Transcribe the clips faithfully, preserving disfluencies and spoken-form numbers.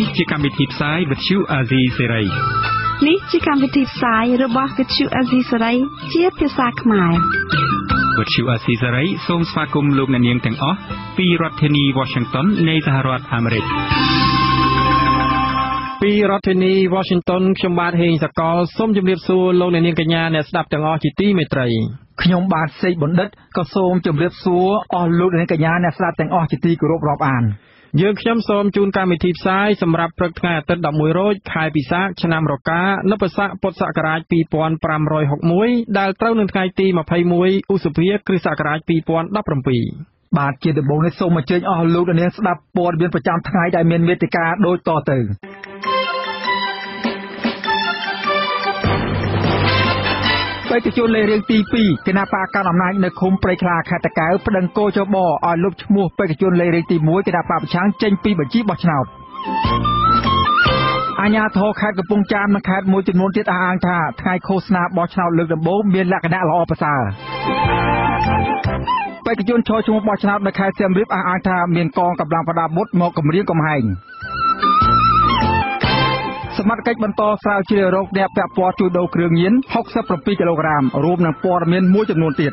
ជាកម្មវិធីផ្សាយវិទ្យុអាស៊ីសេរីនេះជាកម្មវិធីផ្សាយរបស់វិទ្យុអាស៊ីសេរីជាភាសាខ្មែរវិទ្យុអាស៊ីសេរីសូមស្វាគមន៍លោកអ្នកនាងទាំងអស់ពីរដ្ឋធានី Washington នៃសហរដ្ឋអាមេរិកពីរដ្ឋធានី Washington ខ្ញុំបាទហេងសកលសូមជម្រាបសួរលោកអ្នកនាងកញ្ញាអ្នកស្ដាប់ទាំងអស់ជាទីមេត្រីខ្ញុំបាទសេកបណ្ឌិតក៏សូមជម្រាបសួរអស់លោកអ្នកនាងកញ្ញាអ្នកស្ដាប់ទាំងអស់ជាទីគោរពរាប់អានយើងខ្ញុំសូមជូនកម្មវិធីផ្សាយសម្រាប់ព្រឹកថ្ងៃអាទិត្យដប់មួយរោចខែពិសាខឆ្នាំរកានិព្វស័កពុទ្ធសករាជពីរពាន់ប្រាំរយហុកមួយដែលត្រូវនឹងថ្ងៃទីម្ភៃមួយឧសភាគ្រិស្តសករាជពីរពាន់ដប់ប្រាំពីរបាទជាដំបូងនេះសូមអញ្ជើញអស់លោកអ្នកនាងស្ដាប់ព័ត៌មានប្រចាំថ្ងៃដែលមានមេត្តាដូចតទៅបេក្ខជនលេខរៀងទីពីរគណៈបកកណ្ដាលអំណាចនៅឃុំព្រៃខ្លាខេត្តតាកែវប្តឹងកោជបឲ្យលុបឈ្មោះបេក្ខជនលេខរៀងទីមួយគណៈបកប្រឆាំងចេញពីបញ្ជីបោះឆ្នោតអាជ្ញាធរខេត្តកំពង់ចាមនិងខេត្តមួយចំនួនទៀតអះអាងថាថ្ងៃឃោសនាបោះឆ្នោតលើកដំបូងមានលក្ខណៈល្អប្រសើរបេក្ខជនឈរឈ្មោះបោះឆ្នោតនៅខេត្តសៀមរាបអះអាងថាមានកងកម្លាំងប្រដាប់អាវុធមកគំរាមកំហែងសមត្ថកិច្ចបន្តស្រាវជ្រាវរោគអ្នកពាក់ព័ន្ធជួញដូរគ្រឿងញៀនហុកសិបប្រាំពីរគីឡូក្រាមរួមនឹងព័ត៌មានមួយចំនួនទៀត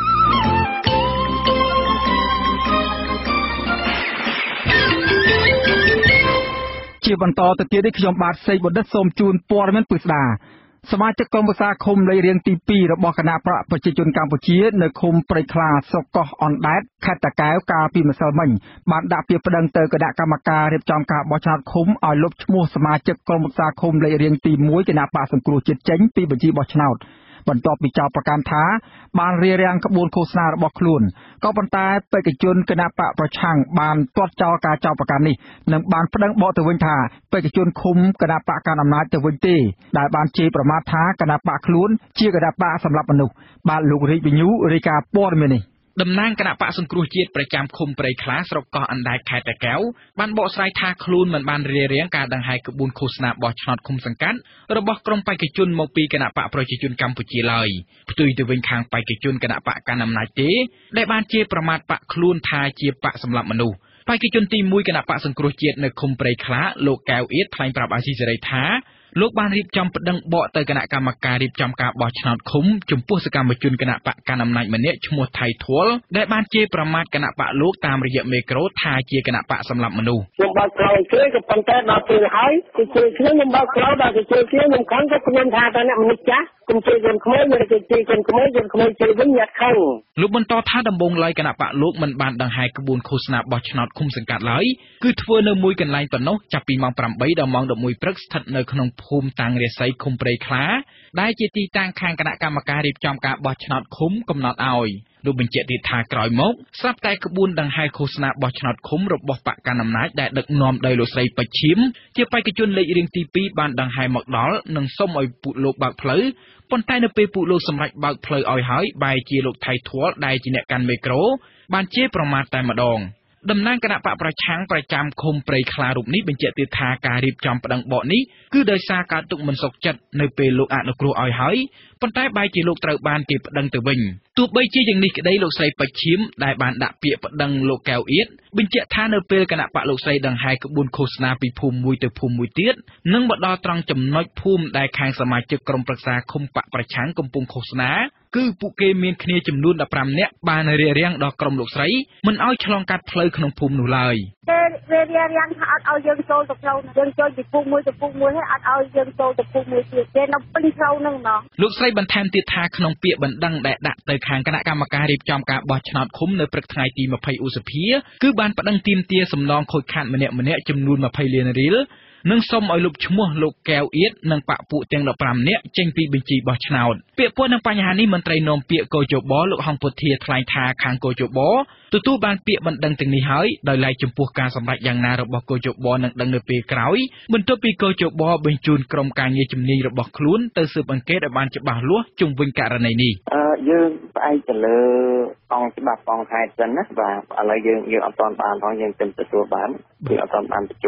ជាបន្តទៅទៀតនេះខ្ញុំបាទសេកបណ្ឌិតសូមជូនព័ត៌មានពិស្ដាសមាជិកក្រុមប្រឹក្សាឃុំលេខរៀងទីពីររបស់គណៈបកប្រជាជនកម្ពុជានៅឃុំព្រៃខ្លាស្រុកកោះអណ្ដែតខេត្តតាកែវកាលពីម្សិលមិញបានដាក់ពាក្យប្តឹងទៅគណៈកម្មការរៀបចំការបោះឆ្នោតឃុំឲ្យលុបឈ្មោះសមាជិកក្រុមប្រឹក្សាឃុំលេខរៀងទីមួយគណៈបកសង្គ្រោះជាតិចេញពីបញ្ជីបោះឆ្នោតបន្ទាប់ពីចោទប្រកាន់ថាបានរារាំងក្បួនឃោសនារបស់ខ្លួនក៏ប៉ុន្តែបេក្ខជនគណៈបកប្រឆាំងបានទាត់ចោលការចោទប្រកាន់នេះនិងបានប្តឹងបកទៅវិញថាបេក្ខជនឃុំគណៈបកកណ្ដាលអំណាចទៅវិញទេដែលបានជេរប្រមាថថាគណៈបកខ្លួនជាគណៈបកសម្លាប់មនុស្សបាទលោករាជវិញ្ញូរាយការណ៍ព័ត៌មាននេះតំណាងគណៈបកសង្គ្រោះជាតិប្រចាំឃុំព្រៃខ្លាស្រុកកោះអណ្ដែតខេត្តតាកែវបានបកស្រាយថាខ្លួនមិនបានរារាំងការដង្ហែក្បួនឃោសនាបោះឆ្នោតឃុំសង្កាត់របស់ក្រុមបេក្ខជនមកពីគណៈបកប្រជាជនកម្ពុជាឡើយផ្ទុយទៅវិញខាងបេក្ខជនគណៈបកកណ្ដាលអំណាចទេដែលបានជេរប្រមាថបកខ្លួនថាជាបកសម្លាប់មនុស្សបេក្ខជនទីមួយគណៈបកសង្គ្រោះជាតិនៅឃុំព្រៃខ្លាលោកកែវអៀតថ្លែងប្រាប់អាស៊ីសេរីថាលោកបានរៀបចំប្តឹងបកទៅគណៈកម្មការរៀបចំការបោះឆ្នោតឃុំចំពោះសកម្មជនគណៈបកកណ្ដាលអំណាចម្នាក់ឈ្មោះថៃធួលដែលបានជេរប្រមាថគណៈបកលោកតាមរយៈមេក្រូថាជាគណៈបកសម្លាប់មនុស្សខ្ញុំបើកក្រោយគេក៏ប៉ុន្តែដល់ពេលហើយគឺជេរខ្ញុំខ្ញុំបើកក្រោយដល់គេជេរខ្ញុំខ្ញុំខំក៏ខ្ញុំថាតើអ្នកមនុស្សចាស់គុំជេរជនខ្មែរមិនគេជេរជនខ្មែរជនខ្មែរជេរវិញញាត់ខឹងលោកបន្តថាដំបងឡើយគណៈបកលោកមិនបានដង្ហែក្បួនឃោសនាបោះឆ្នោតឃុំសង្កាត់ឡើយគឺធ្វើនៅមួយកន្លែងប៉ុណ្ណោះចាប់ពីម៉ោងប្រាំបីដល់ម៉ោងដប់មួយព្រឹកស្ថិតនៅក្នុងភូមិតាំងរាសីឃុំព្រៃខ្លាដែលជាទីតាំងខាងគណៈកម្មការរៀបចំការបោះឆ្នោតឃុំកំណត់ឲ្យលោកបញ្ជាក់ទៀតថាក្រោយមកស្រាប់តែក្បួនដង្ហែឃោសនាបោះឆ្នោតឃុំរបស់បកកណ្ដាលអំណាចដែលដឹកនាំដោយលោកស្រីពេជ្រឈៀមជាបេក្ខជនលេខរៀងទីពីរបានដង្ហែមកដល់និងសុំឲ្យពួកលោកបើកផ្លូវប៉ុន្តែនៅពេលពួកលោកសម្រេចបើកផ្លូវឲ្យហើយបែរជាលោកថៃធួលដែលជាអ្នកកាន់មេក្រូបានជេរប្រមាថតែម្ដងតំណាងគណៈបកប្រឆាំងប្រចាំឃុំព្រៃខ្លារូបនេះបញ្ជាក់ទៀតថាការរៀបចំប្តឹងបកនេះគឺដោយសារការទុកមិនសុខចិត្តនៅពេលលោកអនុគ្រោះឲ្យហើយប៉ុន្តែបែរជាលោកត្រូវបានគេប្តឹងទៅវិញទោះបីជាយ៉ាងនេះក្តីលោកស្រីពេជ្រឈៀមដែលបានដាក់ពាក្យប្តឹងលោកកែវអៀតបញ្ជាក់ថានៅពេលគណៈបកលោកស្រីដង្ហែក្បួនឃោសនាពីភូមិមួយទៅភូមិមួយទៀតនឹងមកដល់ត្រង់ចំណុចភូមិដែលខាងសមាជិកក្រុមប្រឹក្សាឃុំបកប្រឆាំងកំពុងឃោសនាគឺពួកគេមានគ្នាចំនួនដប់ប្រាំនាក់បានរារាំងដល់ក្រុមលោកស្រីមិនឲ្យឆ្លងកាត់ផ្លូវក្នុងភូមិនោះឡើយគេរារាំងថាអត់ឲ្យយើងចូលទៅក្នុងយើងចូលពីភូមិមួយទៅភូមិមួយហើយអត់ឲ្យយើងចូលទៅភូមិមួយទៀតគេនៅពេញផ្លូវហ្នឹងហ្មងលោកស្រីបន្ថែមទៀតថាក្នុងពាក្យបណ្ដឹងដែលដាក់ទៅខាងគណៈកម្មការរៀបចំការបោះឆ្នោតឃុំនៅព្រឹកថ្ងៃទីម្ភៃឧសភាគឺបានប្តឹងទាមទារសំណងខូចខាតម្នាក់ម្នាក់ចំនួនម្ភៃលានរៀលនិងសូមឲ្យលុបឈ្មោះលោកកែវអៀតនិងបកពួកទាំងដប់ប្រាំនាក់ចេញពីបញ្ជីបោះឆ្នោតពាក្យពោលនឹងបញ្ហានេះមន្ត្រីនាំពាក្យកោជបលោកហងពុធាថ្លែងថាខាងកោជបទទួលបានពាក្យបណ្ដឹងទាំងនេះហើយដោយឡែកចំពោះការសម្រេចយ៉ាងណារបស់កោជបនឹងដឹងនៅពេលក្រោយបន្ទាប់ពីកោជបបញ្ជូនក្រុមការងារជំនាញរបស់ខ្លួនទៅស៊ើបអង្កេតឲ្យបានច្បាស់លាស់ជុំវិញករណីនេះអឺយើងផ្អែកទៅលើអង្គច្បាប់អង្គហេតុសិនណាបាទឥឡូវយើងយើងអត់ទាន់បានផងយើងទៅទទួលបានវាអត់ទាន់បានបញ្ជូន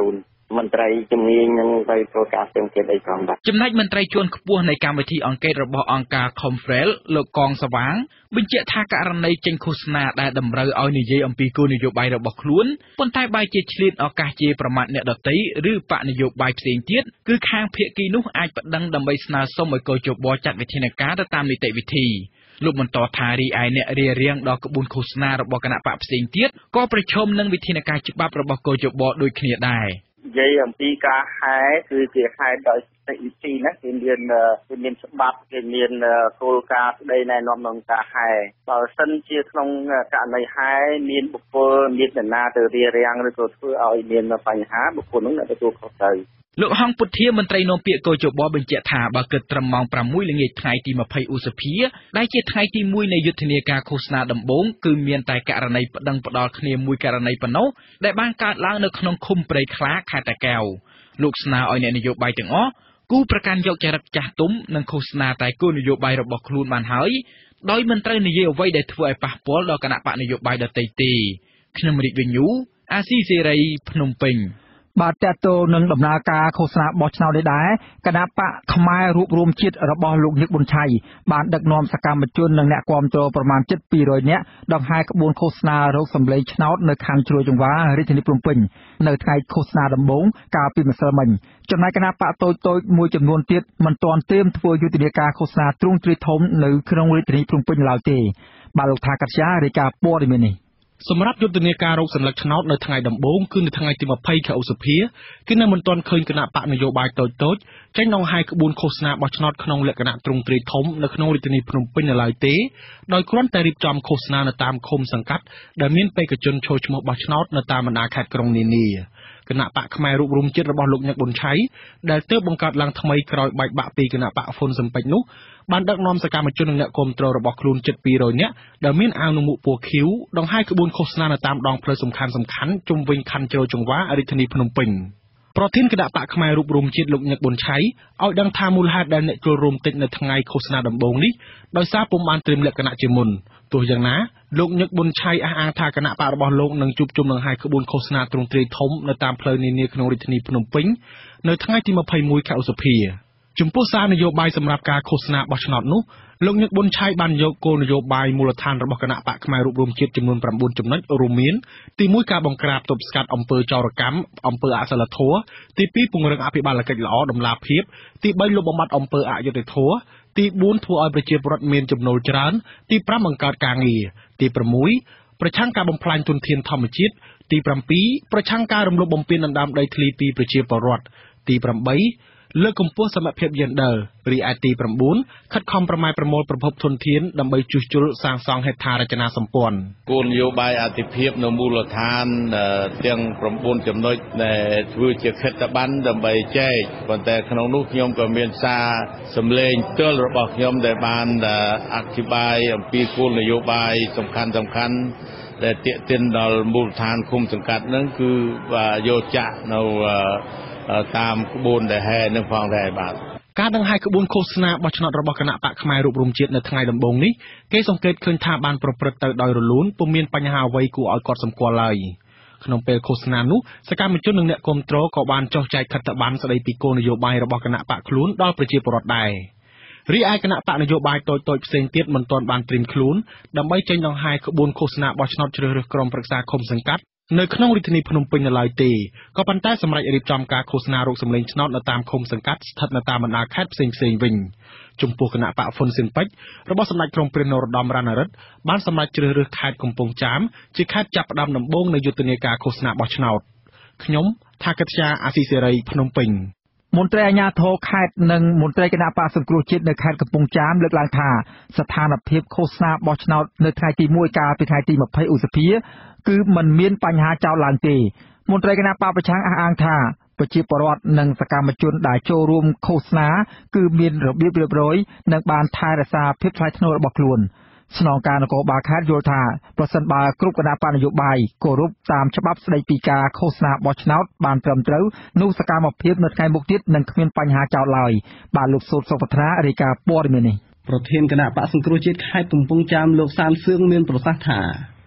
មន្ត្រីជំនាញនឹងទៅធ្វើការផ្សេងទៀតអីផងបាទចំណែកមន្ត្រីជាន់ខ្ពស់នៃកម្មវិធីអង្កេតរបស់អង្គការ Khmer លោកកងសវាងបញ្ជាក់ថាករណីចេញឃោសនាដែលតម្រូវឲ្យនិយាយអំពីគោលនយោបាយរបស់ខ្លួនប៉ុន្តែបែរជាឆ្លៀតឱកាសជាប្រមាថអ្នកដទៃឬបកនយោបាយផ្សេងទៀតគឺខាងភាគីនោះអាចប្តឹងដើម្បីស្នើសុំឲ្យកោជបចាត់វិធានការទៅតាមនីតិវិធីលោកបន្តថារីឯអ្នករារាំងដល់ក្បួនឃោសនារបស់គណៈបកផ្សេងទៀតក៏ប្រឈមនឹងវិធានការច្បាប់របស់កោជបដូចគ្នាដែរនិយាយអំពីការហែគឺជាហែដោយនីតិវិធីណាគេមានគេមានច្បាប់គេមានគោលការណ៍ស្ដីណែនាំក្នុងការហែបើសិនជាក្នុងករណីហែមានបុគ្គលមានដំណើរទៅរារាំងឬក៏ធ្វើឲ្យមានបញ្ហាបុគ្គលនោះនឹងទទួលខុសត្រូវលោកហងពុធាមន្ត្រីនាំពាក្យកោជបបញ្ជាក់ថាបើគិតត្រឹមម៉ោងប្រាំមួយល្ងាចថ្ងៃទីម្ភៃឧសភាដែលជាថ្ងៃទីមួយនៃយុទ្ធនាការឃោសនាដំបូងគឺមានតែករណីប្តឹងផ្ដាល់គ្នាមួយករណីប៉ុណ្ណោះដែលបានកើតឡើងនៅក្នុងឃុំព្រៃខ្លាខេត្តតាកែវលោកស្នើឲ្យអ្នកនយោបាយទាំងអស់គូប្រកាន់យកចរិតចាស់ទុំនិងឃោសនាតែគោលនយោបាយរបស់ខ្លួនបានហើយដោយមិនត្រូវនិយាយអ្វីដែលធ្វើឲ្យប៉ះពាល់ដល់គណៈបកនយោបាយដទៃទេខ្ញុំរីកវិញ្ញូអាស៊ីសេរីភ្នំពេញបាទតើតើនឹងដំណើរការឃោសនាបោះឆ្នោតនេះដែរគណៈបកខ្មែររួបរวมជាតិរបស់លោកញឹកប៊ុនឆៃបានដឹកនាំសកម្មជននិងអ្នកគាំទ្រប្រមាណជិតពីររយនាក់ដង្ហែក្បួនឃោសនារោគសម្លេងឆ្នោតនៅខណ្ឌជ្រោយចង្វាររាជធានីភ្នំពេញនៅថ្ងៃឃោសនាដំបូងកាលពីម្សិលមិញចំណែកគណៈបកតូចតូចមួយចំនួនទៀតមិនទាន់ត្រៀមធ្វើយុទ្ធនាការឃោសនាទ្រង់ទ្រាយធំនៅក្នុងរាជធានីភ្នំពេញឡើយទេបាទលោកថាកត្យារាយការណ៍ព័ត៌មាននេះសម្រាប់យុទ្ធនាការរោគសន្លឹកឆ្នោតនៅថ្ងៃដំបូងគឺនៅថ្ងៃទីម្ភៃខែឧសភាគឺនៅមិនទាន់ឃើញគណៈបកនយោបាយតូចតូចចេញដង្ហែក្បួនឃោសនាបោះឆ្នោតក្នុងលក្ខណៈទ្រង់ទ្រាយធំនៅក្នុងរាជធានីភ្នំពេញនៅឡើយទេដោយគ្រាន់តែរៀបចំឃោសនានៅតាមឃុំសង្កាត់ដែលមានបេក្ខជនចូលឈ្មោះបោះឆ្នោតនៅតាមបណ្ដាខេត្តក្រុងនានាគណៈបកខ្មែររួបរวมជាតិរបស់លោកញឹកប៊ុនឆៃដែលទើបបង្កើតឡើងថ្មីក្រោយបែកបាក់ពីគណៈបកហ៊ុនស៊ិនប៉ិចនោះបានដឹកនាំសកម្មជននិងអ្នកគាំទ្ររបស់ខ្លួនជិតពីររយនាក់ដែលមានអាវនឹងមុខពណ៌ខៀវដង្ហែក្បួនឃោសនានៅតាមដងផ្លូវសំខាន់ៗជុំវិញខណ្ឌជ្រោយចង្វាររាជធានីភ្នំពេញប្រធានគណៈបកខ្មែររួបរวมជាតិលោកញឹកប៊ុនឆៃឲ្យដឹងថាមូលហេតុដែលអ្នកចូលរួមតិចនៅថ្ងៃឃោសនាដំបូងនេះដោយសារពុំបានត្រៀមលក្ខណៈជាមុនទោះយ៉ាងណាលោកញឹកប៊ុនឆៃអះអាងថាគណៈបករបស់លោកនឹងជួបជុំដង្ហែក្បួនឃោសនាទ្រង់ទ្រាយធំនៅតាមផ្លូវនានាក្នុងរាជធានីភ្នំពេញនៅថ្ងៃទីម្ភៃមួយខែឧសភាចំពោះសារនយោបាយសម្រាប់ការឃោសនាបោះឆ្នោតនោះលោកញឹកប៊ុនឆៃបានយកគោលនយោបាយមូលដ្ឋានរបស់គណៈបកខ្មែររួបរวมជាតិចំនួនប្រាំបួនចំណុចរួមមានទីមួយការបង្ក្រាបទប់ស្កាត់អំពើចោរកម្មអំពើអសិលធម៌ទីពីរពង្រឹងអភិបាលកិច្ចល្អដំណាភៀបទីបីលុបបំបាត់អំពើអយុត្តិធម៌ទីបួនធ្វើឲ្យប្រជាពលរដ្ឋមានចំណូលច្រើនទីប្រាំបង្កើតការងារទីប្រាំមួយប្រឆាំងការបំផ្លាញទុនធានធម្មជាតិទីប្រាំពីរប្រឆាំងការរំលោភបំពានដណ្ដើមដីធ្លីពីប្រជាពលរដ្ឋទីប្រាំបីលើកកម្ពស់សមភាពយេនឌ័ររីឯទីប្រាំបួនខិតខំប្រម៉ែប្រមូលប្រភពធនធានដើម្បីជួសជុលសាងសង់ហេដ្ឋារចនាសម្ព័ន្ធគោលនយោបាយអធិភាពនៅមូលដ្ឋានទាំងប្រាំបួនចំណុចដែលធ្វើជាខិត្តប័ណ្ណដើម្បីចែកប៉ុន្តែក្នុងនោះខ្ញុំក៏មានសារសម្លេងផ្ទាល់របស់ខ្ញុំដែលបានអធិប្បាយអំពីគោលនយោបាយសំខាន់សំខាន់ដែលទាក់ទិនដល់មូលដ្ឋានឃុំសង្កាត់ហ្នឹងគឺយកចាក់នៅតាមក្បួនដែលហែនឹងផងដែរបាទការដង្ហែក្បួនឃោសនាបោះឆ្នោតរបស់គណៈបកខ្មែររួបរวมជាតិនៅថ្ងៃដំបូងនេះគេសង្កេតឃើញថាបានប្រព្រឹត្តទៅដោយរលូនពុំមានបញ្ហាអ្វីគួរឲ្យកត់សម្គាល់ឡើយក្នុងពេលឃោសនានោះសកម្មជននិងអ្នកគាំទ្រក៏បានចុះចែកខិត្តប័ណ្ណស្ដីពីគោលនយោបាយរបស់គណៈបកខ្លួនដល់ប្រជាពលរដ្ឋដែររីឯគណៈបកនយោបាយតូចតូចផ្សេងទៀតមិនទាន់បានត្រៀមខ្លួនដើម្បីចេញដង្ហែក្បួនឃោសនាបោះឆ្នោតជ្រើសរើសក្រុមប្រឹក្សាឃុំសង្កាត់នៅក្នុងរាជធានីភ្នំពេញនៅឡើយទេក៏ប៉ុន្តែសម្រាប់រៀបចំការឃោសនារោគសម្លេងឆ្នោតនៅតាមឃុំសង្កាត់ស្ថិតនៅតាមបណ្ដាខេត្តផ្សេងផ្សេងវិញចំពោះគណៈបកហ៊ុនស៊ិនប៉ិចរបស់សម្ដេចក្រមព្រះនរោត្តមរណរដ្ឋបានសម្រេចជ្រើសរើសខេត្តកំពង់ចាមជាខេត្តចាប់ផ្ដើមដំបូងនៃយុទ្ធនាការឃោសនាបោះឆ្នោតខ្ញុំថាកត្យាអាស៊ីសេរីភ្នំពេញមន្ត្រីអាជ្ញាធរខេត្តនិងមន្ត្រីគណៈបកសង្គ្រោះជាតិនៅខេត្តកំពង់ចាមលើកឡើងថាស្ថានភាពឃោសនាបោះឆ្នោតនៅថ្ងៃទីមួយកាលពីថ្ងៃទីម្ភៃឧសភាគឺមិនមានបញ្ហាចោទឡើងទេមន្ត្រីគណៈបកប្រឆាំងអះអាងថាប្រជាពលរដ្ឋនិងសកម្មជនដែលចូលរួមឃោសនាគឺមានរបៀបរៀបរយនិងបានថែរក្សាភាពថ្លៃថ្នូររបស់ខ្លួនស្នងការនគរបាលខេត្តយល់ថាប្រសិនបើគ្រប់គណៈបកនយោបាយគោរពតាមច្បាប់ស្តីពីការឃោសនាបោះឆ្នោតបានត្រឹមត្រូវនោះសកម្មភាពនៅថ្ងៃមុខទៀតនឹងគ្មានបញ្ហាចោទឡើយបាទលោកសូតសុភត្រារាយការណ៍ព័ត៌មាននេះប្រធានគណៈបកសង្គ្រោះជាតិខេត្តកំពង់ចាមលោកសានសឿងមានប្រសាសន៍ថា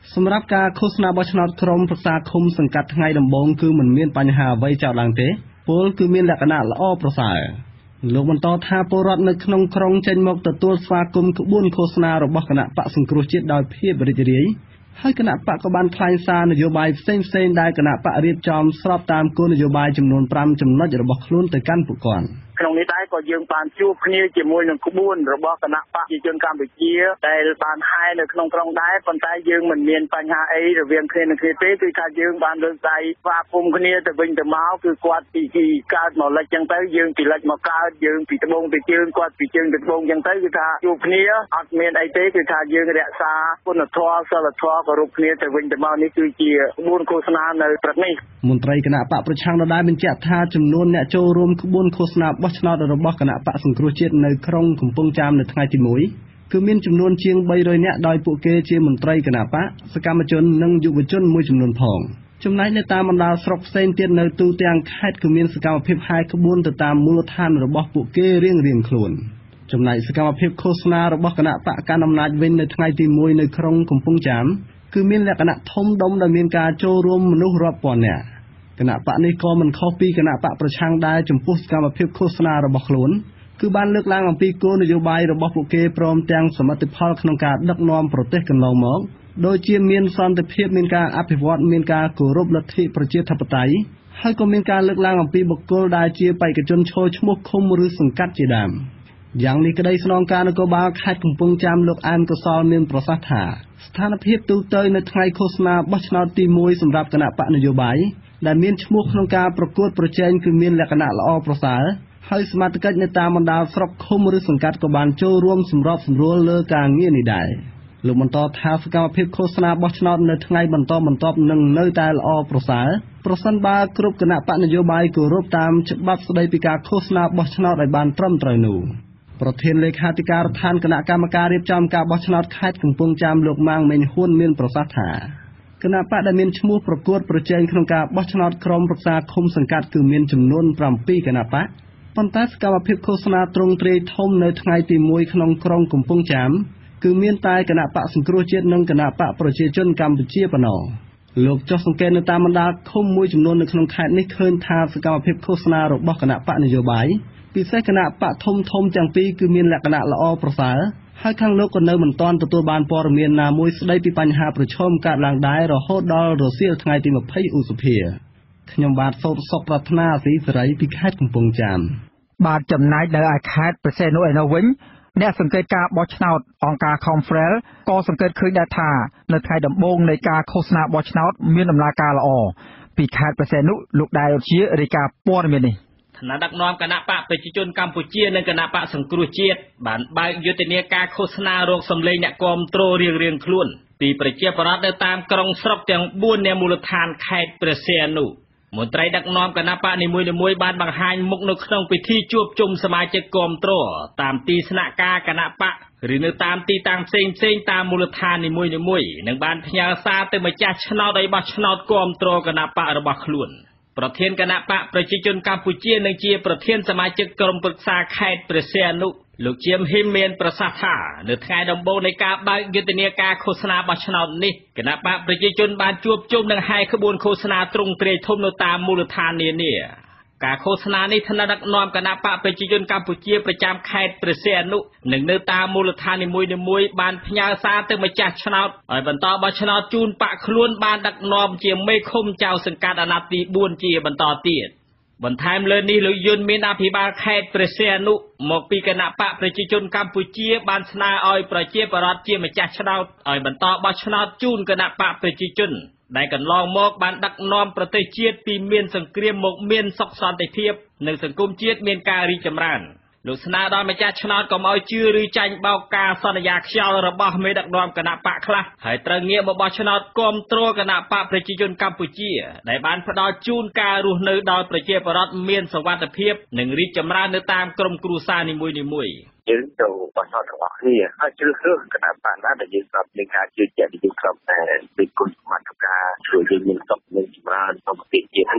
សម្រាប់ការឃោសនាបោះឆ្នោតក្រុមប្រឹក្សាឃុំសង្កាត់ថ្ងៃដំបូងគឺមិនមានបញ្ហាអ្វីចោទឡើងទេពលគឺមានលក្ខណៈល្អប្រសើរលោកបន្តថាពលរដ្ឋនៅក្នុងក្រុងចេញមកទទួលស្វាគមន៍ក្បួនឃោសនារបស់គណៈបកសង្គ្រោះជាតិដោយភាពរីករាយហើយគណៈបកក៏បានថ្លែងសារនយោបាយផ្សេងៗដែលគណៈបករៀបចំស្របតាមគោលនយោបាយចំនួនប្រាំចំណុចរបស់ខ្លួនទៅកាន់ពួកគាត់ក្នុងនេះដែរក៏យើងបានជួបគ្នាជាមួយនឹងក្បួនរបស់គណៈបកប្រជាជនកម្ពុជាដែលបានហែនៅក្នុងក្រុងដែរប៉ុន្តែយើងមិនមានបញ្ហាអីរវាងគ្នានឹងគ្នាទេគឺថាយើងបានលើកដៃស្វាគមន៍គ្នាទៅវិញទៅមកគឺគាត់ពីពីកើតមកលិចចឹងទៅយើងពីលិចមកកើតយើងពីត្បូងទៅជើងគាត់ពីជើងទៅត្បូងចឹងទៅគឺថាជួបគ្នាអត់មានអីទេគឺថាយើងរក្សាគុណធម៌សិលធម៌គោរពគ្នាទៅវិញទៅមកនេះគឺជាក្បួនឃោសនានៅព្រឹកនេះមន្ត្រីគណៈបកប្រឆាំងដដែលបញ្ជាក់ថាចំនួនអ្នកចូលរួមក្បួនឃោសនាបោះឆ្នោតរបស់គណៈបកសង្គ្រោះជាតិនៅក្រុងកំពង់ចាមនៅថ្ងៃទីមួយគឺមានចំនួនជាងបីរយនាក់ដោយពួកគេជាមន្ត្រីគណៈបកសកម្មជននិងយុវជនមួយចំនួនផងចំណែកនៅតាមបណ្ដាស្រុកផ្សេងទៀតនៅទូទាំងខេត្តគឺមានសកម្មភាពហែក្បួនទៅតាមមូលដ្ឋានរបស់ពួកគេរៀងៗខ្លួនចំណែកសកម្មភាពឃោសនារបស់គណៈបកកណ្ដាលអំណាចវិញនៅថ្ងៃទីមួយនៅក្រុងកំពង់ចាមគឺមានលក្ខណៈធំដុំដែលមានការចូលរួមមនុស្សរាប់ពាន់នាក់គណៈបកនេះក៏មិនខុសពីគណៈបកប្រឆាំងដែរចំពោះសកម្មភាពឃោសនារបស់ខ្លួនគឺបានលើកឡើងអំពីគោលនយោបាយរបស់ពួកគេព្រមទាំងសមិទ្ធផលក្នុងការដឹកនាំប្រទេសកន្លងមកដូចជាមានសន្តិភាពមានការអភិវឌ្ឍមានការគោរពលទ្ធិប្រជាធិបតេយ្យហើយក៏មានការលើកឡើងអំពីបុគ្គលដែលជាបេក្ខជនឈរឈ្មោះឃុំឬសង្កាត់ជាដើមយ៉ាងនេះក្តីស្នងការនគរបាលខេត្តកំពង់ចាមលោកអានកុសលមានប្រសាសន៍ថាស្ថានភាពទូទៅនៅថ្ងៃឃោសនាបោះឆ្នោតទីមួយសម្រាប់គណៈបកនយោបាយដែលមានឈ្មោះក្នុងការប្រកួតប្រជែងគឺមានលក្ខណៈល្អប្រសើរហើយសមាជិកនៅតាមបណ្ដាស្រុកឃុំឬសង្កាត់ក៏បានចូលរួមសម្របសម្រួលលើការងារនេះដែរលោកបន្តថាសកម្មភាពឃោសនាបោះឆ្នោតនៅថ្ងៃបន្តបន្ទាប់នឹងនៅតែល្អប្រសើរប្រសិនបើគ្រប់គណៈបកនយោបាយគោរពតាមច្បាប់ស្តីពីការឃោសនាបោះឆ្នោតឲ្យបានត្រឹមត្រូវនោះប្រធានលេខាធិការដ្ឋានគណៈកម្មការរៀបចំការបោះឆ្នោតខេត្តកំពង់ចាមលោកម៉ាងមេងហ៊ុនមានប្រសាសន៍ថាគណៈបកដែលមានឈ្មោះប្រកួតប្រជែងក្នុងការបោះឆ្នោតក្រុមប្រឹក្សាឃុំសង្កាត់គឺមានចំនួនប្រាំពីរគណៈបកប៉ុន្តែសកម្មភាពឃោសនាទ្រង់ទ្រាយធំនៅថ្ងៃទីមួយក្នុងក្រុងកំពង់ចាមគឺមានតែគណៈបកសង្គ្រោះជាតិនិងគណៈបកប្រជាជនកម្ពុជាប៉ុណ្ណោះលោកចុះសង្កេតនៅតាមបណ្ដាឃុំមួយចំនួននៅក្នុងខេត្តនេះឃើញថាសកម្មភាពឃោសនារបស់គណៈបកនយោបាយពិសេសគណៈបកធំធំទាំងពីរគឺមានលក្ខណៈល្អប្រសើរហើយខាងលោកក៏នៅមិនទាន់ទទួលបានព័ត៌មានណាមួយស្ដីពីបញ្ហាប្រឈមកើតឡើងដែររហូតដល់រសៀលថ្ងៃទីម្ភៃឧសភាខ្ញុំបាទសូមសុខប្រាថ្នាអាស៊ីសេរីពីខេត្តកំពង់ចាមបាទចំណែកនៅឯខេត្តប្រសេនុឯនោះវិញអ្នកសង្កេតការបោះឆ្នោតអង្គការ Khmer ក៏សង្កេតឃើញដែរថានៅថ្ងៃដំបូងនៃការឃោសនាបោះឆ្នោតមានដំណើរការល្អពីខេត្តប្រសេនុលោកដែរជារាយការណ៍ព័ត៌មាននេះថ្នាក់ដឹកនាំគណៈបកប្រជាជនកម្ពុជានិងគណៈបកសង្គ្រោះជាតិបានបើកយុទ្ធនាការឃោសនារកសម្លេងអ្នកគាំទ្ររៀងៗខ្លួនពីប្រជាពលរដ្ឋនៅតាមក្រុងស្រុកទាំងបួននៃមូលដ្ឋានខេត្តព្រះសីហនុមន្ត្រីដឹកនាំគណៈបកនីមួយៗបានបង្ហាញមុខនៅក្នុងពិធីជួបជុំសមាជិកគាំទ្រតាមទីស្នាក់ការគណៈបកឬនៅតាមទីតាំងផ្សេងៗតាមមូលដ្ឋាននីមួយៗនិងបានផ្ញើសារទៅម្ចាស់ឆ្នោតឲ្យបោះឆ្នោតគាំទ្រគណៈបករបស់ខ្លួនប្រធានគណៈបកប្រជាជនកម្ពុជានិងជាប្រធានសមាជិកក្រុមប្រឹក្សាខេត្តព្រះសីហនុលោកជាមហ៊ីមមានប្រសាសន៍ថានៅថ្ងៃដំបូងនៃការបើកយុទ្ធនាការឃោសនាបោះឆ្នោតនេះគណៈបកប្រជាជនបានជួបជុំនិងហែក្បួនឃោសនាទ្រង់ទ្រាយធំនៅតាមមូលដ្ឋាននានាការឃោសនានេះថ្នាក់ដឹកនាំគណៈបកប្រជាជនកម្ពុជាប្រចាំខេត្តព្រះសីហនុនិងនៅតាមមូលដ្ឋាននីមួយៗបានផ្ញើសារទៅម្ចាស់ឆ្នោតឲ្យបន្តបោះឆ្នោតជូនបកខ្លួនបានដឹកនាំជាមេឃុំចៅសង្កាត់អាណត្តិទីបួនជាបន្តទៀតបន្ថែមលើនេះលោកយុនមានអភិបាលខេត្តព្រះសីហនុមកពីគណៈបកប្រជាជនកម្ពុជាបានស្នើឲ្យប្រជាពលរដ្ឋជាម្ចាស់ឆ្នោតឲ្យបន្តបោះឆ្នោតជូនគណៈបកប្រជាជនដែលកន្លងមកបានដឹកនាំប្រទេសជាតិពីមានសង្គ្រាមមកមានសុខសន្តិភាពនិងសង្គមជាតិមានការរីកចម្រើនលោកស្នើដល់ម្ចាស់ឆ្នោតកុំឲ្យជឿឬចាញ់បោកការសន្យាខ្យល់របស់មេដឹកនាំគណៈបកខ្លះហើយត្រូវងាកមកបោះឆ្នោតគាំទ្រគណៈបកប្រជាជនកម្ពុជាដែលបានផ្ដល់ជូនការរស់នៅដល់ប្រជាពលរដ្ឋមានសុវត្ថិភាពនិងរីកចម្រើននៅតាមក្រុមគ្រួសារនីមួយៗយើងទៅបោះឆ្នោតរបស់គ្នាហើយជ្រើសរើសគណៈបកណាដែលយើងស្ដាប់នឹងការជឿជាក់យើងស្ដាប់តែពីគុណសម្បត្តិការជួយយើងមានសុខភាពចម្រើនក្នុងប្រទេសជាតិចំ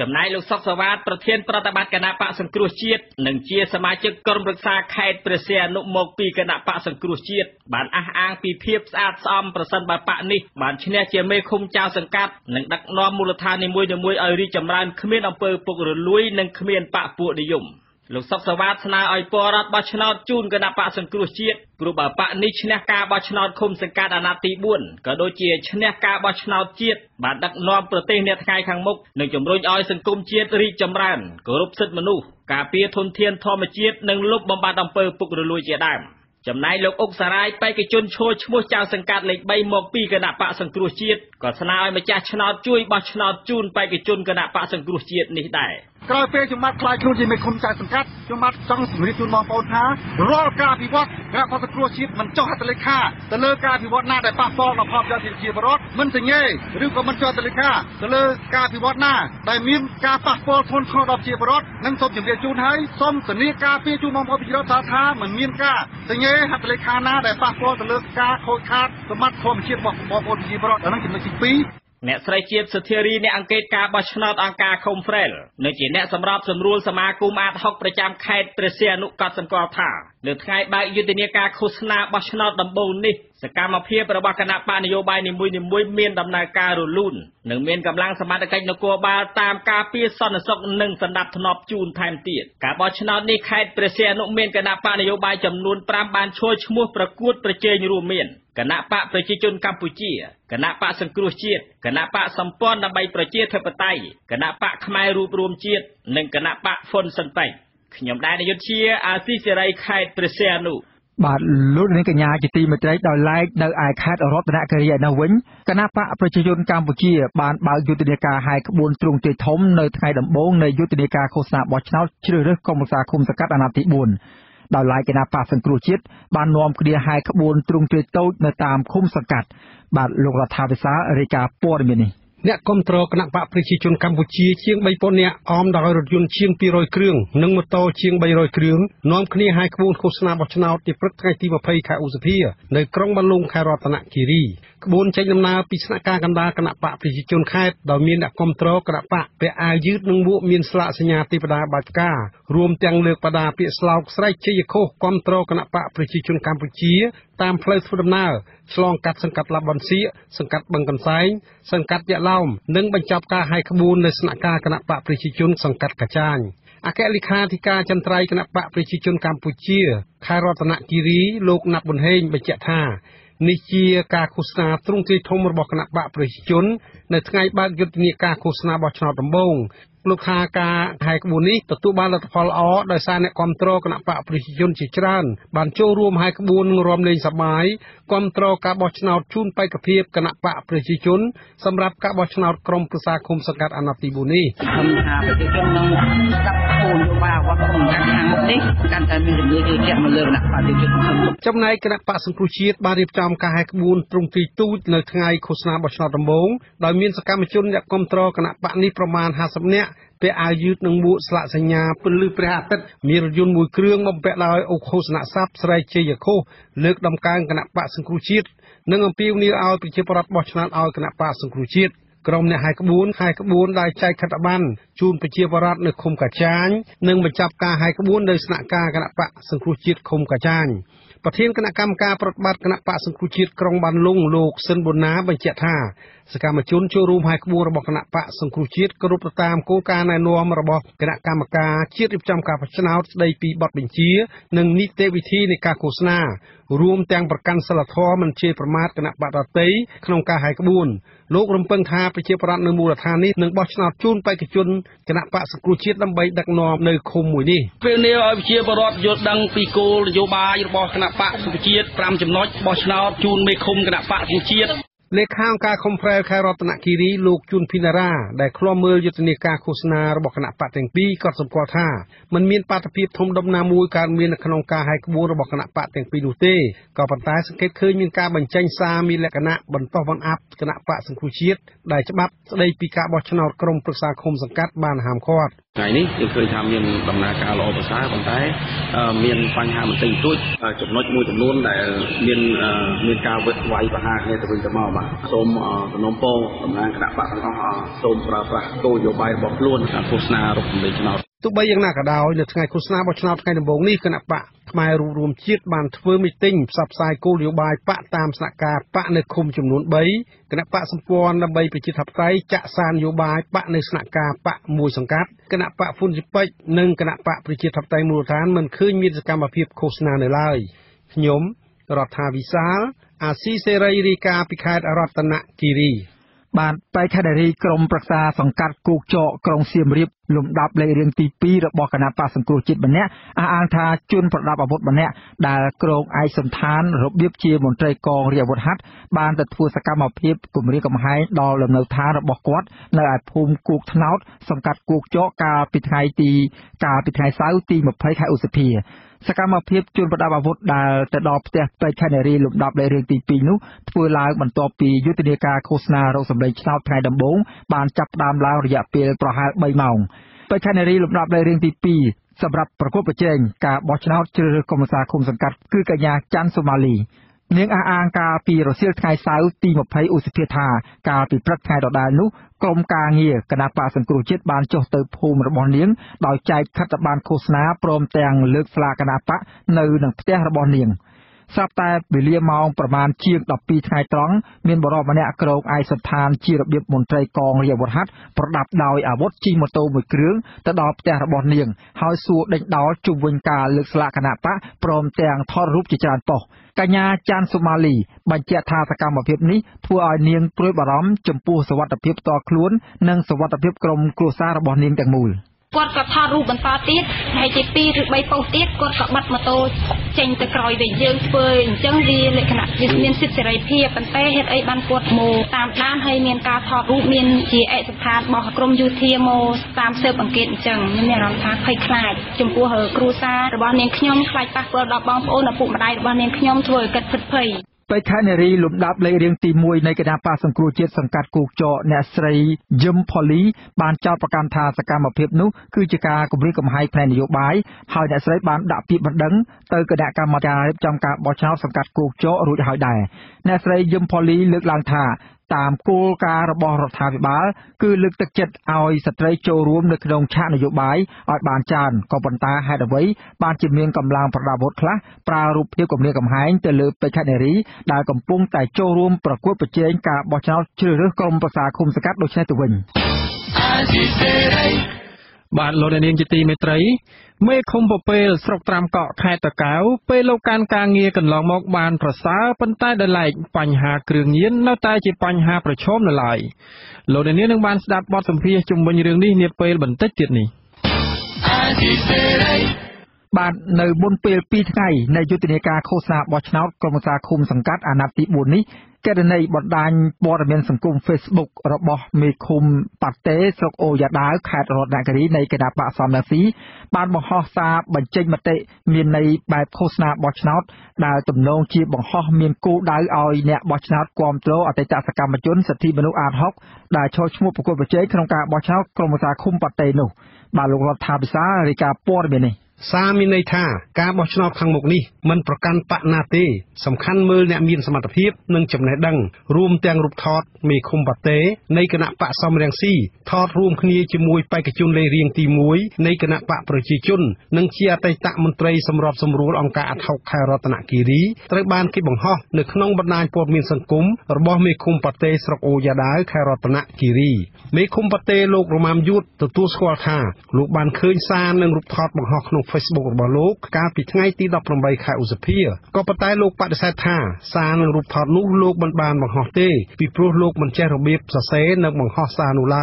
ចំណែកលោកសុកសវ៉ាតប្រធានប្រតិបត្តិគណៈបកសង្គ្រោះជាតិនិងជាសមាជិកក្រុមប្រឹក្សាខេត្តព្រះសីហនុមកពីគណៈបកសង្គ្រោះជាតិបានអះអាងពីភាពស្អាតស្អំប្រសិនបើបកនេះបានឈ្នះជាមេឃុំចៅសង្កាត់និងដឹកនាំមូលដ្ឋាននីមួយៗឲ្យរីកចម្រើនគ្មានអំពើពុករលួយនិងគ្មានបកពួកនិយមលោកសុកសវ៉ាតស្នើឲ្យពលរដ្ឋបោះឆ្នោតជូនគណៈបកសង្គ្រោះជាតិព្រោះបើបកនេះឈ្នះការបោះឆ្នោតឃុំសង្កាត់អាណត្តិទីបួនក៏ដូចជាឈ្នះការបោះឆ្នោតជាតិបានដឹកនាំប្រទេសនាថ្ងៃខាងមុខនិងជំរុញឲ្យសង្គមជាតិរីកចម្រើនគោរពសិទ្ធិមនុស្សការពារធនធានធម្មជាតិនិងលុបបំបាត់អំពើពុករលួយជាដើមចំណែកលោកអុកសារាយបេក្ខជនឈរឈ្មោះចៅសង្កាត់លេខបីមកពីគណៈបកសង្គ្រោះជាតិក៏ស្នើឲ្យម្ចាស់ឆ្នោតជួយបោះឆ្នោតជូនបេក្ខជនគណៈបកសង្គ្រោះជាតិនេះដែរក្រោយពេលខ្ញុំបានខ្លាចខ្លួនជាមេឃុំចៅសង្កាត់ខ្ញុំបានចង់ជម្រាបជូនបងប្អូនថារាល់ការអភិវឌ្ឍគណៈបកសង្គ្រោះជាតិមិនចុះហត្ថលេខាទៅលើការអភិវឌ្ឍណាដែលប៉ះពាល់ដល់ផលប្រយោជន៍ប្រជាពលរដ្ឋមិនសញ្ញេឬក៏មិនចុះហត្ថលេខាទៅលើការអភិវឌ្ឍណាដែលមានការប៉ះពាល់ធ្ងន់ធ្ងរដល់ប្រជាពលរដ្ឋនិងសូមជម្រាបជូនហើយសូមធានាការពារជូនបងប្អូនប្រជាពលរដ្ឋថាមិនមានការសញ្ញេហត្ថលេខាណាដែលប៉ះពាល់ទៅលើការខូចខាតសម្បត្តិធម្មជាតិរបស់បងប្អូនប្រជាពលរដ្ឋអានោះចំណុចទីពីរអ្នកស្រីជាតិសុធារីអ្នកអង្កេតការបោះឆ្នោតអង្គការ Khmer និងជាអ្នកសម្របសម្រួលសមាគមអាតហុកប្រចាំខេត្តព្រះសីហនុកត់សម្គាល់ថានៅថ្ងៃបើកយុទ្ធនាការឃោសនាបោះឆ្នោតដំបូងនេះសកម្មភាពរបស់គណៈបកនយោបាយនីមួយៗមានដំណើរការរលូននិងមានកម្លាំងសមត្ថកិច្ចនគរបាលតាមការពារសន្តិសុខនិងសណ្ដាប់ធ្នាប់ជូនថែមទៀតការបោះឆ្នោតនេះខេត្តព្រះសីហនុមានគណៈបកនយោបាយចំនួនប្រាំបានឈរឈ្មោះប្រកួតប្រជែងរួមមានគណៈបកប្រជាជនកម្ពុជាគណៈបកសង្គ្រោះជាតិគណៈបកសម្ព័ន្ធដើម្បីប្រជាធិបតេយ្យគណៈបកខ្មែររួបរวมជាតិនិងគណៈបកហ៊ុនស៊ិនប៉ែកខ្ញុំដែរនាយកជាអាស៊ីសេរីខេត្តព្រះសីហនុបាទលោកនាងកញ្ញាជាទីមេត្រីដោយឡែកនៅឯខេត្តរតនគិរីឯនោះវិញគណៈបកប្រជាជនកម្ពុជាបានបើកយុទ្ធនាការហែកក្បួនទ្រង់ទ្រាយធំនៅថ្ងៃដំបូងនៃយុទ្ធនាការឃោសនាបោះឆ្នោតជ្រើសរើសក្រុមប្រឹក្សាឃុំសង្កាត់អាណត្តិទីបួនដោយឡែកគណៈបកសង្គ្រោះជាតិបាននាំគ្នាហែកក្បួនទ្រង់ទ្រាយតូចនៅតាមឃុំសង្កាត់បាទលោករដ្ឋាភិបាលរាយការណ៍ព័ត៌មាននេះអ្នកគ្រប់គ្រងគណៈបកប្រជាជនកម្ពុជាជាង បីពាន់ នាក់អមដោយរថយន្តជាង ពីររយ គ្រឿងនិងម៉ូតូជាង បីរយ គ្រឿងនាំគ្នាហែកក្បួនឃោសនាបោះឆ្នោតទីព្រឹកថ្ងៃទី ម្ភៃ ខែឧសភានៅក្រុងបានលុងខេត្តរតនគិរីក្បួនចេញដំណើរពីស្នាក់ការកណ្ដាលគណៈបកប្រជាជនខេត្តដោយមានអ្នកគ្រប់គ្រងគណៈបកពាក់អាវយឺតនិងមួកមានស្លាកសញ្ញាទេវតាបាច់ផ្ការួមទាំងលើកបដាពាក្យស្លោកស្រែកជ័យឃោសគ្រប់គ្រងគណៈបកប្រជាជនកម្ពុជាតាមផ្លូវធ្វើដំណើរឆ្លងកាត់សង្កាត់ឡាប់បនសៀកសង្កាត់បឹងកន្សែងសង្កាត់យ៉ាឡោមនិងបញ្ចប់ការហែកក្បួននៅស្នាក់ការគណៈបកប្រជាជនសង្កាត់កាចាញអគ្គលេខាធិការចន្ទ្រៃគណៈបកប្រជាជនកម្ពុជាខេត្តរតនគិរីលោកណាប់ប៊ុនហេងបញ្ជាក់ថានេះជាការឃោសនាទ្រង់ទ្រាយធំរបស់គណៈបកប្រជាជននៅថ្ងៃបើកយុទ្ធនាការឃោសនាបោះឆ្នោតដំបូងលោកថាការហែកក្បួននេះទទួលបានលទ្ធផលល្អដោយសារអ្នកគ្រប់គ្រងគណៈបកប្រជាជនជាច្រើនបានចូលរួមហែកក្បួននិងរួមលេងសប្បាយគ្រប់គ្រងការបោះឆ្នោតជូនបេក្ខភាពគណៈបកប្រជាជនសម្រាប់ការបោះឆ្នោតក្រុមប្រឹក្សាឃុំសង្កាត់អាណត្តិទីបួននេះខ្ញុំថាប្រជាជននឹងស្ដាប់គោលនយោបាយរបស់ក្រុមសង្កាត់ខាងមុខនេះកាន់តែមានជំនឿជឿជាក់មកលើគណៈបកប្រជាជនចំណែកគណៈបកសង្គ្រោះជាតិបានរៀបចំការហែកក្បួនទ្រង់ទ្រាយទូចនៅថ្ងៃឃោសនាបោះឆ្នោតដំបូងដោយមានសកម្មជនអ្នកគ្រប់គ្រងគណៈបកនេះប្រមាណห้าสิบនាក់ពាក់អាវយឺតនិងមួកស្លាកសញ្ញាពន្លឺព្រះអាទិត្យមានរថយន្តមួយគ្រឿងបំពាក់ដោយអុកឃោសនស័ព្ទស្រែកជ័យឃោសលើកដំកើងគណៈបកសង្គ្រោះជាតិនិងអំពាវនាវឲ្យប្រជាពលរដ្ឋបោះឆ្នោតឲ្យគណៈបកសង្គ្រោះជាតិក្រុមអ្នកហែកក្បួនហែកក្បួនដោយចែកខិត្តប័ណ្ណជូនប្រជាពលរដ្ឋនៅឃុំកាចាញនិងបញ្ចប់ការហែកក្បួននៅស្នាក់ការគណៈបកសង្គ្រោះជាតិឃុំកាចាញប្រធានគណៈកម្មការប្រតិបត្តិគណៈបកសង្គ្រោះជាតិក្រុងបានលុងលោកស៊ិនប៊ុនណាបញ្ជាក់ថាសកម្មជនចូលរួមហែកក្បួនរបស់គណៈបកសង្គ្រោះជាតិគ្រប់ទៅតាមគោលការណ៍ណែនាំរបស់គណៈកម្មការជាតិរៀបចំការបោះឆ្នោតស្ដីពីបទបញ្ជានិងនីតិវិធីនៃការឃោសនារួមទាំងប្រកាន់សិលធម៌មិនជេរប្រមាថគណៈបកដទៃក្នុងការហែកក្បួនលោករំពឹងថាប្រជាពលរដ្ឋនៅមូលដ្ឋាននេះនឹងបោះឆ្នោតជូនបេក្ខជនគណៈបកសង្គ្រោះជាតិដើម្បីដឹកនាំនៅឃុំមួយនេះពេលនេះឲ្យប្រជាពលរដ្ឋយល់ដឹងពីគោលនយោបាយរបស់គណៈបកសង្គ្រោះជាតិប្រាំចំណុចបោះឆ្នោតជូនមេឃុំគណៈបកសង្គ្រោះជាតិលេខាអង្គការ Khmer ខេត្តរតនគិរីលោកជួនភីណារ៉ាដែលឃ្លាំមើលយុទ្ធនាការឃោសនារបស់គណៈបកទាំងពីរក៏សម្គាល់ថាมันមានបាតុភិបធំដុំណាមួយកើតមាននៅក្នុងការហែកក្បួនរបស់គណៈបកទាំងពីរនោះទេក៏ប៉ុន្តែសង្កេតឃើញមានការបញ្ចេញសារមានលក្ខណៈបន្តបង្អាប់គណៈបកសង្គ្រោះជាតិដែលច្បាប់ស្ដីពីការបោះឆ្នោតក្រុមប្រឹក្សាឃុំសង្កាត់បានហាមឃាត់ថ្ងៃនេះយើងឃើញថាមានដំណើរការល្អប្រសើរប៉ុន្តែមានបញ្ហាបន្តិចបន្តួចចំណុចមួយចំនួនដែលមានមានការវិតវាយប្រហារគ្នាទៅវិញទៅមកបាទសូមសំណូមពរតំណាងគណៈបកទាំងអស់សូមប្រើប្រាស់គោលនយោបាយរបស់ខ្លួនការឃោសនារកសម្លេងឆ្នោតទោះបីយ៉ាងណាក៏ដោយនៅថ្ងៃឃោសនាបោះឆ្នោតថ្ងៃដំបូងនេះគណៈបកខ្មែររួមរួមជាតិបានធ្វើមីតិងផ្សព្វផ្សាយគោលនយោបាយបកតាមស្នាក់ការបកនៅឃុំចំនួនបីគណៈបកសម្ព័ន្ធដើម្បីប្រជាធិបតេយ្យចាក់សារនយោបាយបកនៅស្នាក់ការបកមួយសង្កាត់គណៈបកហ្វុនស៊ីពេចនិងគណៈបកប្រជាធិបតេយ្យមូលដ្ឋានមិនឃើញមានសកម្មភាពឃោសនានៅឡើយខ្ញុំរដ្ឋាវិសាលអាស៊ីសេរីរាយការណ៍ពីខេត្តរតនគិរីបានបេក្ខនារីក្រុមប្រឹក្សាសង្កាត់គោកចកក្រុងសៀមរាបលំដាប់លេខរៀងទីពីររបស់គណៈបកសង្គ្រោះជាតិម្នាក់អះអាងថាជនប្រដាប់អាវុធម្នាក់ដែលក្រងឯកសន្តានរបៀបជាមន្ត្រីកងរាជអាវុធហត្ថបានទៅធ្វើសកម្មភាពគំរាមកំហែងដល់លំនៅឋានរបស់គាត់នៅឯភូមិគោកថ្នោតសង្កាត់គោកចកកាលពីថ្ងៃទីកាលពីថ្ងៃសៅរ៍ទីម្ភៃខែឧសភាសកម្មភាពជនប្រដាប់អាវុធដែលទៅដល់ផ្ទះបេក្ខនារីលំដាប់លេខរៀងទីពីរនោះធ្វើឡើងបន្ទាប់ពីយុទ្ធនាការឃោសនារកសម្លេងឆ្នោតថ្ងៃដំបូងបានចាប់ផ្ដើមឡើងរយៈពេលប្រហែលបីម៉ោងបេក្ខនារីលំដាប់លេខរៀងទីពីរសម្រាប់ប្រកួតប្រជែងការបោះឆ្នោតជ្រើសរើសក្រុមប្រឹក្សាឃុំសង្កាត់គឺកញ្ញាច័ន្ទសូម៉ាលីនាងអះអាងកាលពីរសៀលថ្ងៃសៅរ៍ទីម្ភៃឧសភាថាកាលពីព្រឹកថ្ងៃដដែលនោះក្រុមការងារគណៈបកសង្គ្រោះជាតិបានចុះទៅភូមិរបស់នាងដោយចែកខិត្តប័ណ្ណឃោសនាព្រមទាំងលើកស្លាកគណៈបកនៅនឹងផ្ទះរបស់នាងស្រាប់តែវេលាម៉ោងប្រមាណជាងដប់ពីរថ្ងៃត្រង់មានបរិបម្នាក់ក្រងឯកសន្តានជារបៀបមន្ត្រីកងរាជអាវុធហត្ថប្រដាប់ដោយអាវុធជិះម៉ូតូមួយគ្រឿងទៅដល់ផ្ទះរបស់នាងហើយសួរដេញដោលជុំវិញការលើកស្លាកគណៈបកព្រមទាំងថតរូបជាច្រើនប៉ុស្តិ៍កញ្ញាច័ន្ទសូម៉ាលីបញ្ជាក់ថាសកម្មភាពនេះធ្វើឲ្យនាងព្រួយបារម្ភចំពោះសុវត្ថិភាពផ្ទាល់ខ្លួននិងសុវត្ថិភាពក្រុមគ្រួសាររបស់នាងទាំងមូលគាត់ក៏ថតរូបបន្តទៀតហើយទីពីរឬបីប៉ុស្តិ៍ទៀតគាត់ក៏បាត់ម៉ូតូចេញទៅក្រោយវិញយើងធ្វើអញ្ចឹងវាលក្ខណៈវាមានសិទ្ធិសេរីភាពប៉ុន្តែហេតុអីបានគាត់មកតាមដានហើយមានការថតរូបមានជាឯកសណ្ឋានរបស់ក្រមយោធាមកតាមស៊ើបអង្កេតអញ្ចឹងខ្ញុំមានអារម្មណ៍ថាភ័យខ្លាចចំពោះគ្រួសាររបស់នាងខ្ញុំខ្លាចប៉ះពាល់ដល់បងប្អូនឪពុកម្ដាយរបស់នាងខ្ញុំធ្វើឲ្យគាត់ភិតភ័យបេក្ខនារីលំដាប់លេខរៀងទីមួយនៃគណៈបកសង្គ្រោះជាតិសង្កាត់គោកចកអ្នកស្រីយឹមផូលីបានចោទប្រកាន់ថាសកម្មភាពនោះគឺជាការគំរាមកំហែងផ្នែកនយោបាយហើយអ្នកស្រីបានដាក់ពាក្យបណ្ដឹងទៅគណៈកម្មាធិការរៀបចំការបោះឆ្នោតសង្កាត់គោកចករួចហើយដែរអ្នកស្រីយឹមផូលីលើកឡើងថាតាមគោលការណ៍របស់រដ្ឋាភិបាលគឺលើកទឹកចិត្តឲ្យស្ត្រីចូលរួមនៅក្នុងឆាកនយោបាយឲ្យបានច្រើនក៏ប៉ុន្តែហេតុអ្វីបានជាមានកម្លាំងប្រដាប់អាវុធខ្លះប្រើរូបភាពគំរាមកំហែងទៅលើបេក្ខនារីដែលកំពុងតែចូលរួមប្រកួតប្រជែងការបោះឆ្នោតជ្រើសរើសក្រុមប្រឹក្សាឃុំសង្កាត់ដូចនេះទៅវិញបាទលោកនាងជាទីមេត្រីមេឃុំពពែលស្រុកត្រាំកក់ខេត្តតាកែវពេលលោកកាន់ការងារកន្លងមកបានប្រសើរប៉ុន្តែដែលឡែកបញ្ហាគ្រឿងញៀននៅតែជាបញ្ហាប្រឈមនៅឡើយលោកនាងនឹងបានស្ដាប់បទសម្ភាសន៍ជុំវិញរឿងនេះនាពេលបន្តិចទៀតនេះបាទនៅមុនពេលពីរថ្ងៃនៃយុទ្ធនាការឃោសនាបោះឆ្នោតក្រុមប្រឹក្សាឃុំសង្កាត់អាណត្តិទីបួននេះគណនីបណ្ដាញព័ត៌មានសង្គម Facebook របស់មេឃុំប៉ាតេស្រុកអូយ៉ាដាវខេត្តរតនគិរីនៃគណៈបកសំរងស៊ីបានបង្ហោះសារបញ្ចេញមតិមានន័យបែបឃោសនាបោះឆ្នោតដែលទំនងជាបង្ហោះមានគោលដៅឲ្យអ្នកបោះឆ្នោតគាំទ្រអតីតសកម្មជនសិទ្ធិមនុស្សអាត ហុកដែលចូលឈ្មោះប្រកួតប្រជែងក្នុងការបោះឆ្នោតក្រុមប្រឹក្សាឃុំប៉ាតេនោះបាទលោករដ្ឋាភិបាលរាយការណ៍ព័ត៌មាននេះសារមានន័យថាការបោះឆ្នោតខាងមុខនេះមិនប្រកាន់បកណាទេសំខាន់មើលអ្នកមានសមត្ថភាពនិងចំណេះដឹងរួមទាំងរូបថតមេឃុំប៉ាតេនៃគណៈបកសំរងស៊ីថតរួមគ្នាជាមួយបេក្ខជនលេខរៀងទីមួយនៃគណៈបកប្រជាជននិងជាអតីតមន្ត្រីសម្របសម្រួលអង្គការអាត់ហុកខេត្តរតនគិរីត្រូវបានគេបង្ហោះនៅក្នុងបណ្ដាញព័ត៌មានសង្គមរបស់មេឃុំប៉ាតេស្រុកអូយ៉ាដាវខេត្តរតនគិរីមេឃុំប៉ាតេលោករ៉ូម៉ាំយូតទទួលស្គាល់ថាលោកបានឃើញសារនិងរូបថតបង្ហោះក្នុងFacebook របស់លោកកាលពីថ្ងៃទីដប់ប្រាំបីខែឧសភាក៏ប៉ុន្តែលោកបដិសេធថាសារនិងរូបថតនោះលោកមិនបានបង្ហោះទេពីព្រោះលោកមិនចេះរបៀបសរសេរនិងបង្ហោះសារនោះឡើយ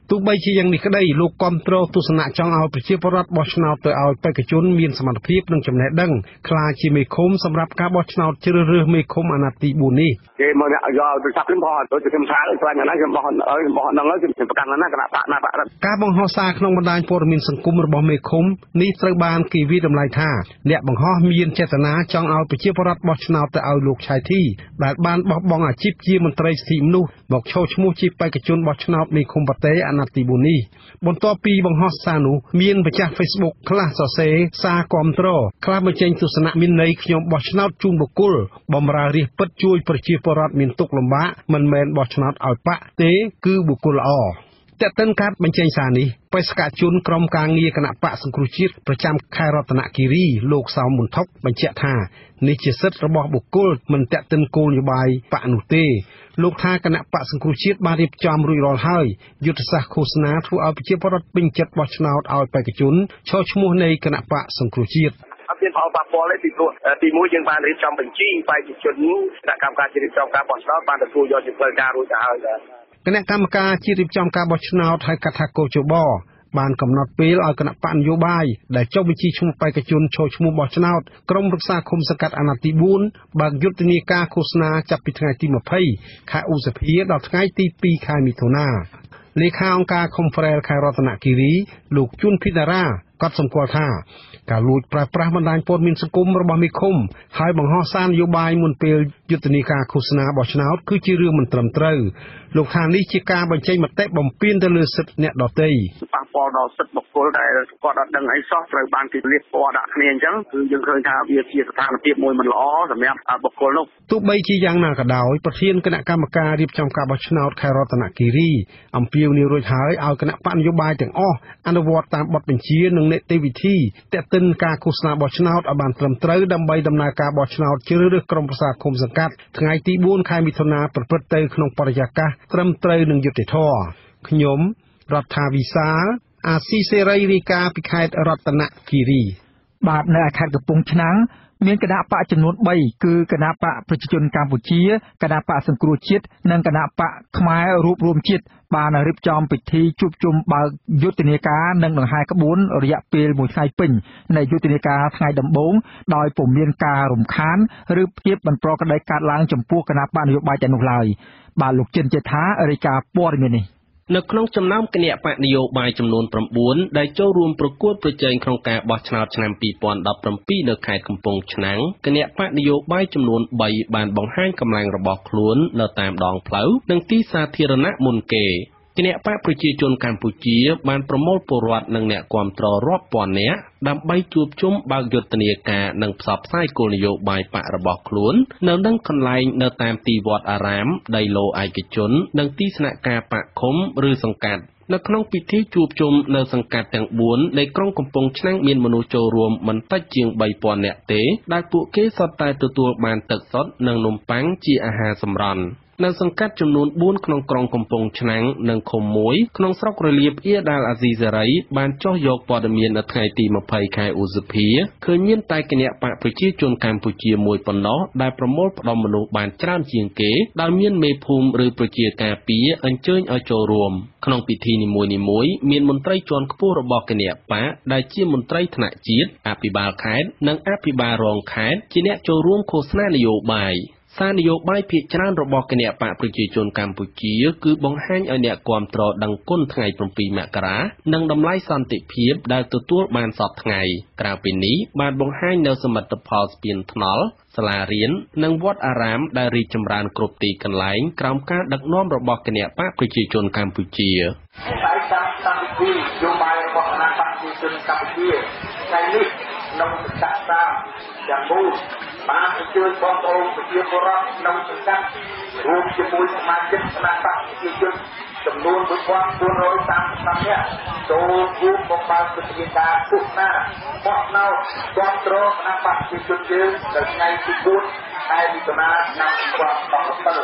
ទោះបីជាយ៉ាងនេះក្តីលោកគាំទ្រទស្សនៈចង់ឲ្យប្រជាពលរដ្ឋបោះឆ្នោតទៅឲ្យបេក្ខជនមានសមត្ថភាពនិងចំណេះដឹងក្លាយជាមេឃុំសម្រាប់ការបោះឆ្នោតជ្រើសរើសមេឃុំអាណត្តិទី4នេះគេមកយកទៅចាប់ខ្ញុំផងទៅខ្ញុំថាស្វែងណាខ្ញុំបោះអើបោះហ្នឹងខ្ញុំប្រកាន់ណាគណៈបកណាបកការបង្ហោះសារក្នុងបណ្ដាញព័ត៌មានសង្គមរបស់មេឃុំនេះត្រូវបានគេវិតម្លៃថាអ្នកបង្ហោះមានចេតនាចង់ឲ្យប្រជាពលរដ្ឋបោះឆ្នោតទៅឲ្យលោកឆៃធីដែលបានបោះបង់អាជីពជាមន្ត្រីសិទ្ធិមនុស្សមកឈរឈ្មោះជាបេក្ខជនបោះឆ្នោតមេឃុំប្រទេសអាណត្តិទី4នេះបន្ទាប់ពីបង្ហោះសារនោះមានម្ចាស់ Facebook ខ្លះសរសេរសារគាំទ្រខ្លះបញ្ចេញទស្សនៈមានន័យខ្ញុំបោះឆ្នោតជូនបុគ្គលបម្រើរាជពិតជួយប្រជាពលរដ្ឋមានទុក្ខលំបាកមិនមែនបោះឆ្នោតឲ្យបកទេគឺបុគ្គលល្អតែតិនកាត់បញ្ចេញសារនេះបេសកជនក្រុមការងារគណៈបកសង្គ្រោះជាតិប្រចាំខេត្តរតនគិរីលោកសោមមុនថុកបញ្ជាក់ថានេះជាសិទ្ធិរបស់បុគ្គលមិនតាក់ទិនគោលនយោបាយបកនោះទេលោកថាគណៈបកសង្គ្រោះជាតិបានរៀបចំរួចរាល់ហើយយុទ្ធសាស្ត្រឃោសនាធ្វើឲ្យប្រជាពលរដ្ឋពេញចិត្តបោះឆ្នោតឲ្យបេក្ខជនឈរឈ្មោះនៃគណៈបកសង្គ្រោះជាតិអត់មានផលប៉ះពាល់ទេពីព្រោះទីមួយយើងបានរៀបចំបញ្ជីបេក្ខជនគណៈកម្មការរៀបចំការបោះឆ្នោតបានទទួលយកជាផ្លូវការរួចទៅហើយគណៈកម្មការជាតិរៀបចំការបោះឆ្នោតហៅកាត់ថាកោជបបានកំណត់ពេលឲ្យគណៈបកនយោបាយដែលចុះបញ្ជីឈ្មោះបេក្ខជនចូលឈ្មោះបោះឆ្នោតក្រុមប្រឹក្សាឃុំសង្កាត់អាណត្តិទី4បើកយុទ្ធនាការឃោសនាចាប់ពីថ្ងៃទី20ខែឧសភាដល់ថ្ងៃទី2ខែមិថុនាលេខាអង្គការខុំហ្វ្រែលខេត្តរតនគិរីលោកជួនភិតារាក៏សម្គាល់ថាការលួចប្រើប្រាស់បណ្ដាញព័ត៌មានសង្គមរបស់មេឃុំហើយបង្ហោះសារនយោបាយមុនពេលយុទ្ធនាការឃោសនាបោះឆ្នោតគឺជារឿងមិនត្រឹមត្រូវលោកថានេះជាការបញ្ចេញមតិបំពានទៅលើសិទ្ធិអ្នកដទៃប៉ះពាល់ដល់សិទ្ធិបុគ្គលដែលគាត់អត់ដឹងអីសោះត្រូវបានគេលាបពណ៌ដាក់គ្នាអញ្ចឹងគឺយើងឃើញថាវាជាស្ថានភាពមួយមិនល្អសម្រាប់បុគ្គលនោះទោះបីជាយ៉ាងណាក៏ដោយប្រធានគណៈកម្មការរៀបចំការបោះឆ្នោតខេត្តរតនគិរីអំពាវនាវរួចហើយឲ្យគណៈបកនយោបាយទាំងអស់អនុវត្តតាមបទបញ្ជានិងនីតិវិធីទាក់ទិនការឃោសនាបោះឆ្នោតឲ្យបានត្រឹមត្រូវដើម្បីដំណើរការបោះឆ្នោតជ្រើសរើសក្រុមប្រឹក្សាឃុំសង្កាត់ថ្ងៃទី4ខែមិថុនាប្រព្រឹត្តទៅក្នុងបរិយាកាសត្រឹមត្រូវនិងយុត្តិធម៌ខ្ញុំរដ្ឋាវិសាលអាស៊ីសេរីរាយការណ៍ពីខេត្តរតនគិរីបាទនៅខេត្តកំពង់ឆ្នាំងមានគណៈបកចំនួន3គឺគណៈបកប្រជាជនកម្ពុជាគណៈបកសង្គ្រោះជាតិនិងគណៈបកខ្មែររួបរวมជាតិបានរៀបចំពិធីជួបជុំបើកយុទ្ធនាការនិងដង្ហែក្បួនរយៈពេលមួយថ្ងៃពេញនៃយុទ្ធនាការថ្ងៃដំបូងដោយពុំមានការរំខានឬភាពមិនប្រក្រតីកើតឡើងចំពោះគណៈបកនយោបាយទាំងនោះឡើយបាទលោកចិនចេថារាយការណ៍ព័ត៌មាននេះនៅក្នុងចំណោមគណៈបកនយោបាយចំនួន9ដែលចូលរួមប្រកួតប្រជែងក្នុងការបោះឆ្នោតឆ្នាំពីរពាន់ដប់ប្រាំពីរនៅខេត្តកំពង់ឆ្នាំងគណៈបកនយោបាយចំនួន3បានបង្ហាញកម្លាំងរបស់ខ្លួននៅតាមដងផ្លូវនិងទីសាធារណៈមុនគេគណៈបកប្រជាជនកម្ពុជាបានប្រមូលពលរដ្ឋនិងអ្នកគាំទ្ររាប់ពាន់នាក់ដើម្បីជួបជុំបើកយុទ្ធនាការនិងផ្សព្វផ្សាយគោលនយោបាយបករបស់ខ្លួននៅនឹងកន្លែងនៅតាមទីវត្តអារាមដីឡូឯកជននិងទីស្នាក់ការបកឃុំឬសង្កាត់នៅក្នុងពិធីជួបជុំនៅសង្កាត់ទាំង4នៃក្រុងកំពង់ឆ្នាំងមានមនុស្សចូលរួមមិនតិចជាងបីពាន់នាក់ទេដែលពួកគេសុទ្ធតែទទួលបានទឹកសុទ្ធនិងនំប៉័ងជាអាហារសម្រន់នៅសង្កាត់ចំនួន4ក្នុងក្រុងកំពង់ឆ្នាំងនិងឃុំមួយក្នុងស្រុករលៀបអ៊ីដាល់អាស៊ីសេរីបានចុះយកព័ត៌មាននៅថ្ងៃទី20ខែឧសភាឃើញមានតែគណៈបកប្រជាជនកម្ពុជាមួយប៉ុណ្ណោះដែលប្រមូលផ្ដុំមនុស្សបានច្រើនជាងគេដែលមានមេភូមិឬប្រជាការពារអញ្ជើញឲ្យចូលរួមក្នុងពិធីនីមួយៗមានមន្ត្រីជាន់ខ្ពស់របស់គណៈបកដែលជាមន្ត្រីថ្នាក់ជាតិអភិបាលខេត្តនិងអភិបាលរងខេត្តជាអ្នកចូលរួមឃោសនានយោបាយសារនយោបាយភាគច្រើនរបស់គណៈបកប្រជាជនកម្ពុជាគឺបង្ហាញឲ្យអ្នកគាំទ្រដឹងគុណថ្ងៃ7មករានិងតម្លៃសន្តិភាពដែលទទួលបានសពថ្ងៃក្រៅពីនេះបានបង្ហាញនៅសមិទ្ធផលស្ពានថ្នល់សាលារៀននិងវត្តអារាមដែលរីកចម្រើនគ្រប់ទីកន្លែងក្រោមការដឹកនាំរបស់គណៈបកប្រជាជនកម្ពុជាហើយតាមតាមពីយោបាយរបស់គណៈបកប្រជាជនកម្ពុជាថ្ងៃនេះក្នុងសក្តាយ៉ាងមូលបានអញ្ជើញបងប្អូនប្រជាពលរដ្ឋក្នុងសង្កាត់រួមជាមួយសមាជិកគណៈបកប្រជាជនចំនួនមួយពាន់បួនរយសាមសិបនាក់ចូលរួមបម្រើកិច្ចការឃោសនាបោះឆ្នោតគាំទ្រគណៈបកប្រជាជនយើងនៅថ្ងៃទី4ខែមិថុនាឆ្នាំពីរពាន់ដប់ប្រាំ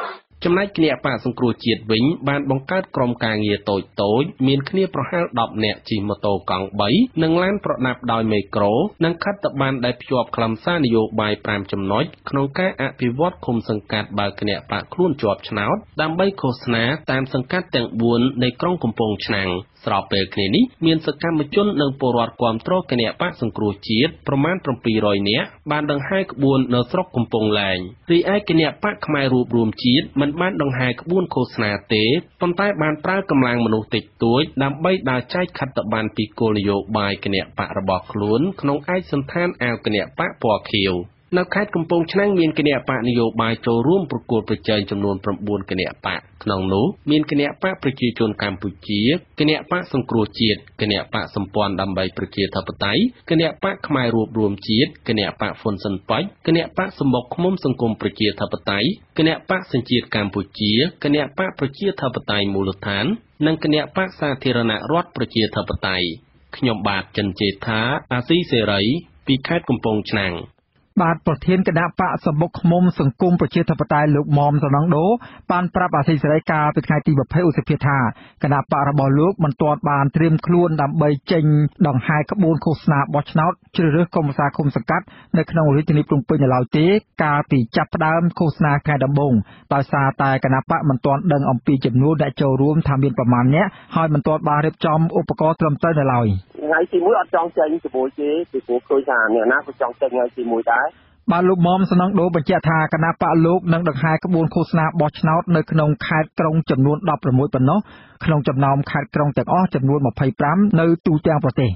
ចំណែកគណៈបកសង្គ្រោះជាតិវិញបានបង្កើតក្រុមការងារតូចៗមានគ្នាប្រហែលដប់នាក់ជិះម៉ូតូកង់បីនិងឡានប្រដាប់ដោយមេក្រូនិងខិត្តប័ណ្ណដែលភ្ជាប់ខ្លឹមសារនយោបាយប្រាំចំណុចក្នុងការអភិវឌ្ឍឃុំសង្កាត់បើគណៈបកខ្លួនជាប់ឆ្នោតដើម្បីឃោសនាតាមសង្កាត់ទាំងបួននៃក្រុងកំពង់ឆ្នាំងស្របពេលគ្នានេះមានសកម្មជននិងពលរដ្ឋគាំទ្រគណៈបកសង្គ្រោះជាតិប្រមាណ៧រយនាក់បានដង្ហែក្បួននៅស្រុកកំពង់លែងរីឯគណៈបកខ្មែររួបរวมជាតិមិនបានដង្ហែក្បួនឃោសនាទេប៉ុន្តែបានប្រើកម្លាំងមនុស្សតិចតួចដើម្បីដើរចែកខិត្តប័ណ្ណពីគោលនយោបាយគណៈបករបស់ខ្លួនក្នុងឯកសណ្ឋានអាវគណៈបកពណ៌ខៀវនៅខេត្តកំពង់ឆ្នាំងមានគណៈបកនយោបាយចូលរួមប្រកួតប្រជែងចំនួន៩គណៈបកក្នុងនោះមានគណៈបកប្រជាជនកម្ពុជាគណៈបកសង្គ្រោះជាតិគណៈបកសម្ព័ន្ធដើម្បីប្រជាធិបតេយ្យគណៈបកខ្មែររួបរวมជាតិគណៈបកហ៊ុនស៊ិនប៉ាច់គណៈបកសម្បុកឃ្មុំសង្គមប្រជាធិបតេយ្យគណៈបកសញ្ជាតិកម្ពុជាគណៈបកប្រជាធិបតេយ្យមូលដ្ឋាននិងគណៈបកសាធារណរដ្ឋប្រជាធិបតេយ្យខ្ញុំបាទចិនជេថាអាស៊ីសេរីពីខេត្តកំពង់ឆ្នាំងបាទប្រធានគណៈបកសម្បុកឃ្មុំសង្គមប្រជាធិបតេយ្យលោកមុំសំណងដូបានប្រាប់អាស៊ីសេរីកាលពីថ្ងៃទី២០ឧសភាថាគណៈបករបស់លោកមិនទាន់បានត្រៀមខ្លួនដើម្បីចេញដង្ហែក្បួនឃោសនាបោះឆ្នោតជ្រើសរើសក្រុមប្រឹក្សាឃុំសង្កាត់នៅក្នុងរាជធានីភ្នំពេញនៅឡើយទេកាលពីចាប់ផ្ដើមឃោសនាខែដំបូងដោយសារតែគណៈបកមិនទាន់ដឹងអំពីចំនួនអ្នកចូលរួមថាមានប្រមាណអ្នកហើយមិនទាន់បានរៀបចំឧបករណ៍ត្រឹមត្រូវនៅឡើយថ្ងៃទីមួយអត់ចង់ចេញជាមួយគេពីព្រោះឃើញថាអ្នកណាក៏ចង់ចេញថ្ងៃទីមួយដែរបាទលោកមុំសំណងដូបញ្ជាក់ថាគណៈបកលោកនឹងដង្ហែក្បួនឃោសនាបោះឆ្នោតនៅក្នុងខេត្តក្រុងចំនួនដប់ប្រាំមួយប៉ុណ្ណោះក្នុងចំណោមខេត្តក្រុងទាំងអស់ចំនួនម្ភៃប្រាំនៅទូទាំងប្រទេស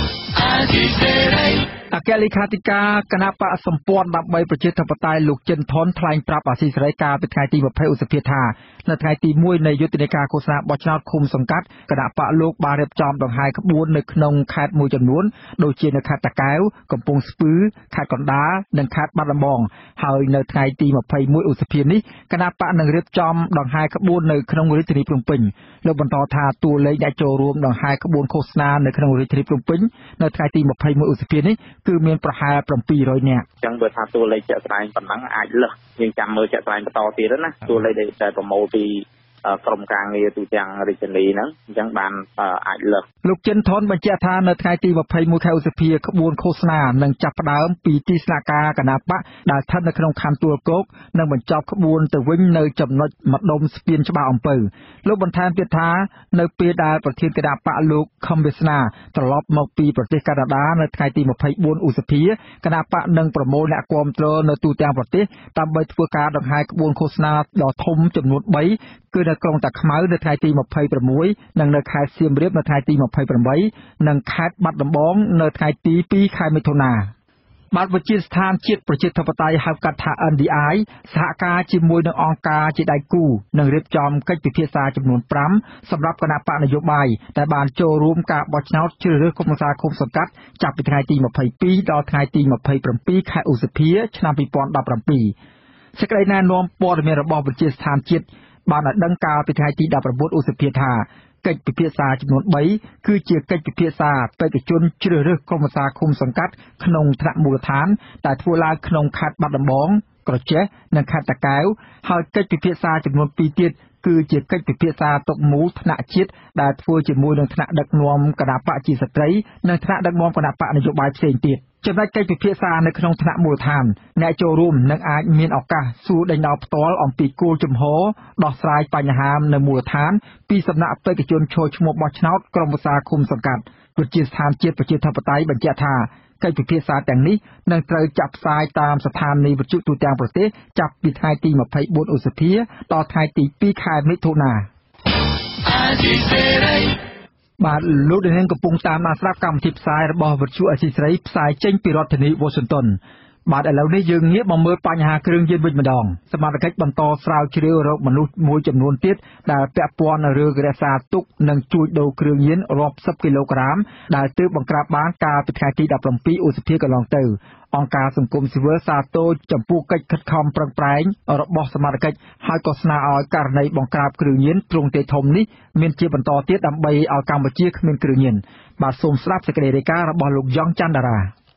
អគ្គលេខាធិការគណៈបកសម្ព័ន្ធដើម្បីប្រជាធិបតេយ្យលោកចិនថនថ្លែងប្រាប់អាស៊ីសេរីកាលពីថ្ងៃទី២០ឧសភាថានៅថ្ងៃទីមួយនៃយុទ្ធនាការឃោសនាបោះឆ្នោតឃុំសង្កាត់គណៈបកលោកបានរៀបចំដង្ហែក្បួននៅក្នុងខេត្តមួយចំនួនដូចជានៅខេត្តតាកែវកំពង់ស្ពឺខេត្តកណ្ដាលនិងខេត្តបាត់ដំបងហើយនៅថ្ងៃទី២១ឧសភានេះគណៈបកនឹងរៀបចំដង្ហែក្បួននៅក្នុងរាជធានីភ្នំពេញលោកបន្តថាតួលេខអ្នកចូលរួមដង្ហែក្បួនឃោសនានៅក្នុងរាជធានីភ្នំពេញនៅថ្ងៃទី២១ឧសភានេះគឺមានប្រហែល៧រយនាក់អញ្ចឹងបើថាតួលេខជាក់ស្ដែងប៉ុណ្ណឹងអាចលើសយើងចាំមើលជាក់ស្ដែងបន្តទៀតណាតួលេខដែលប្រមូលពីក្រុមការងារទូទាំងរាជធានីហ្នឹងអញ្ចឹងបានអាចលើសលោកចិនថនបញ្ជាក់ថានៅថ្ងៃទី២១ខែឧសភាក្បួនឃោសនានឹងចាប់ផ្ដើមពីទីស្នាក់ការគណៈបកដែលស្ថិតនៅក្នុងខណ្ឌទួលគោកនិងបញ្ចប់ក្បួនទៅវិញនៅចំណុចម្ដុំស្ពានច្បារអំពៅលោកបន្ថែមទៀតថានៅពេលដែលប្រធានគណៈបកលោកខំវាសនាត្រឡប់មកពីប្រទេសកាណាដានៅថ្ងៃទី២៤ឧសភាគណៈបកនឹងប្រមូលអ្នកគាំទ្រនៅទូទាំងប្រទេសដើម្បីធ្វើការដង្ហែក្បួនឃោសនាដ៏ធំចំនួនបីគឺនៅក្រុងតាខ្មៅនៅថ្ងៃទី២៦និងនៅខេត្តសៀមរាបនៅថ្ងៃទី២៨និងខេត្តបាត់ដំបងនៅថ្ងៃទីពីរខែមិថុនាបាទវិទ្យាស្ថានជាតិប្រជាធិបតេយ្យហៅកាត់ថា N D I សហការជាមួយនឹងអង្គការជាដៃគូនឹងរៀបចំកិច្ចពិភាក្សាចំនួនប្រាំសម្រាប់គណៈបកនយោបាយដែលបានចូលរួមការបោះឆ្នោតជ្រើសរើសក្រុមប្រឹក្សាឃុំសង្កាត់ចាប់ពីថ្ងៃទី២២ដល់ថ្ងៃទី២៧ខែឧសភាឆ្នាំ២០១៧សេចក្តីណែនាំព័ត៌មានរបស់វិទ្យាស្ថានជាតិបានឲ្យដឹងកាលពីថ្ងៃទី១៩ឧសភាថាកិច្ចពិភាក្សាចំនួនបីគឺជាកិច្ចពិភាក្សាបេក្ខជនជ្រើសរើសក្រុមប្រឹក្សាឃុំសង្កាត់ក្នុងថ្នាក់មូលដ្ឋានដែលធ្វើឡើងក្នុងខេត្តបាត់ដំបងក្រចេះនិងខេត្តតាកែវហើយកិច្ចពិភាក្សាចំនួនពីរទៀតគឺជាកិច្ចពិភាក្សាទុកមូលថ្នាក់ជាតិដែលធ្វើជាមួយនឹងថ្នាក់ដឹកនាំគណៈបកជាស្ត្រីនិងថ្នាក់ដឹកនាំគណៈបកនយោបាយផ្សេងទៀតចំណែកកិច្ចពិភាក្សានៅក្នុងថ្នាក់មូលដ្ឋានអ្នកចូលរួមនឹងអាចមានឱកាសសួរដេញដោលផ្ទាល់អំពីគោលជំហរដោះស្រាយបញ្ហានៅមូលដ្ឋានពីសំណាក់បេក្ខជនចូលឈ្មោះបោះឆ្នោតក្រុមប្រឹក្សាឃុំសង្កាត់វិទ្យាស្ថានជាតិប្រជាធិបតេយ្យបញ្ជាក់ថាកិច្ចពិភាក្សាទាំងនេះនឹងត្រូវចាក់ផ្សាយតាមស្ថានីយវិទ្យុទូទាំងប្រទេសចាប់ពីថ្ងៃទី២៤ឧសភាដល់ថ្ងៃទីពីរខែមិថុនាបាទលោកនាងកំពុងតាមដានស្ដាប់កម្មវិធីផ្សាយរបស់វិទ្យុអេស៊ីស្រីផ្សាយចេញពីរដ្ឋធានី Washington បាទឥឡូវនេះយើងងាកមកមើលបញ្ហាគ្រឿងញៀនវិញម្ដងសមាជិកបន្តស្រាវជ្រាវរកមនុស្សមួយចំនួនទៀតដែលពាក់ព័ន្ធនឹងរឿងរក្សាទុកនិងជួញដូរគ្រឿងញៀនរាប់សិបគីឡូក្រាមដែលទើបបង្ក្រាបបានកាលពីថ្ងៃទី១៧ឧសភាកន្លងទៅអង្គការសង្គមស៊ីវិលសាទរចំពោះកិច្ចខិតខំប្រឹងប្រែងរបស់សមាជិកហើយក៏ស្នើឲ្យករណីបង្ក្រាបគ្រឿងញៀនទ្រង់ទ្រាយធំនេះមានជាបន្តទៀតដើម្បីឲ្យកម្ពុជាគ្មានគ្រឿងញៀនបាទសូមស្ដាប់សេចក្តីរាយការណ៍របស់លោកយ៉ងច័ន្ទតារា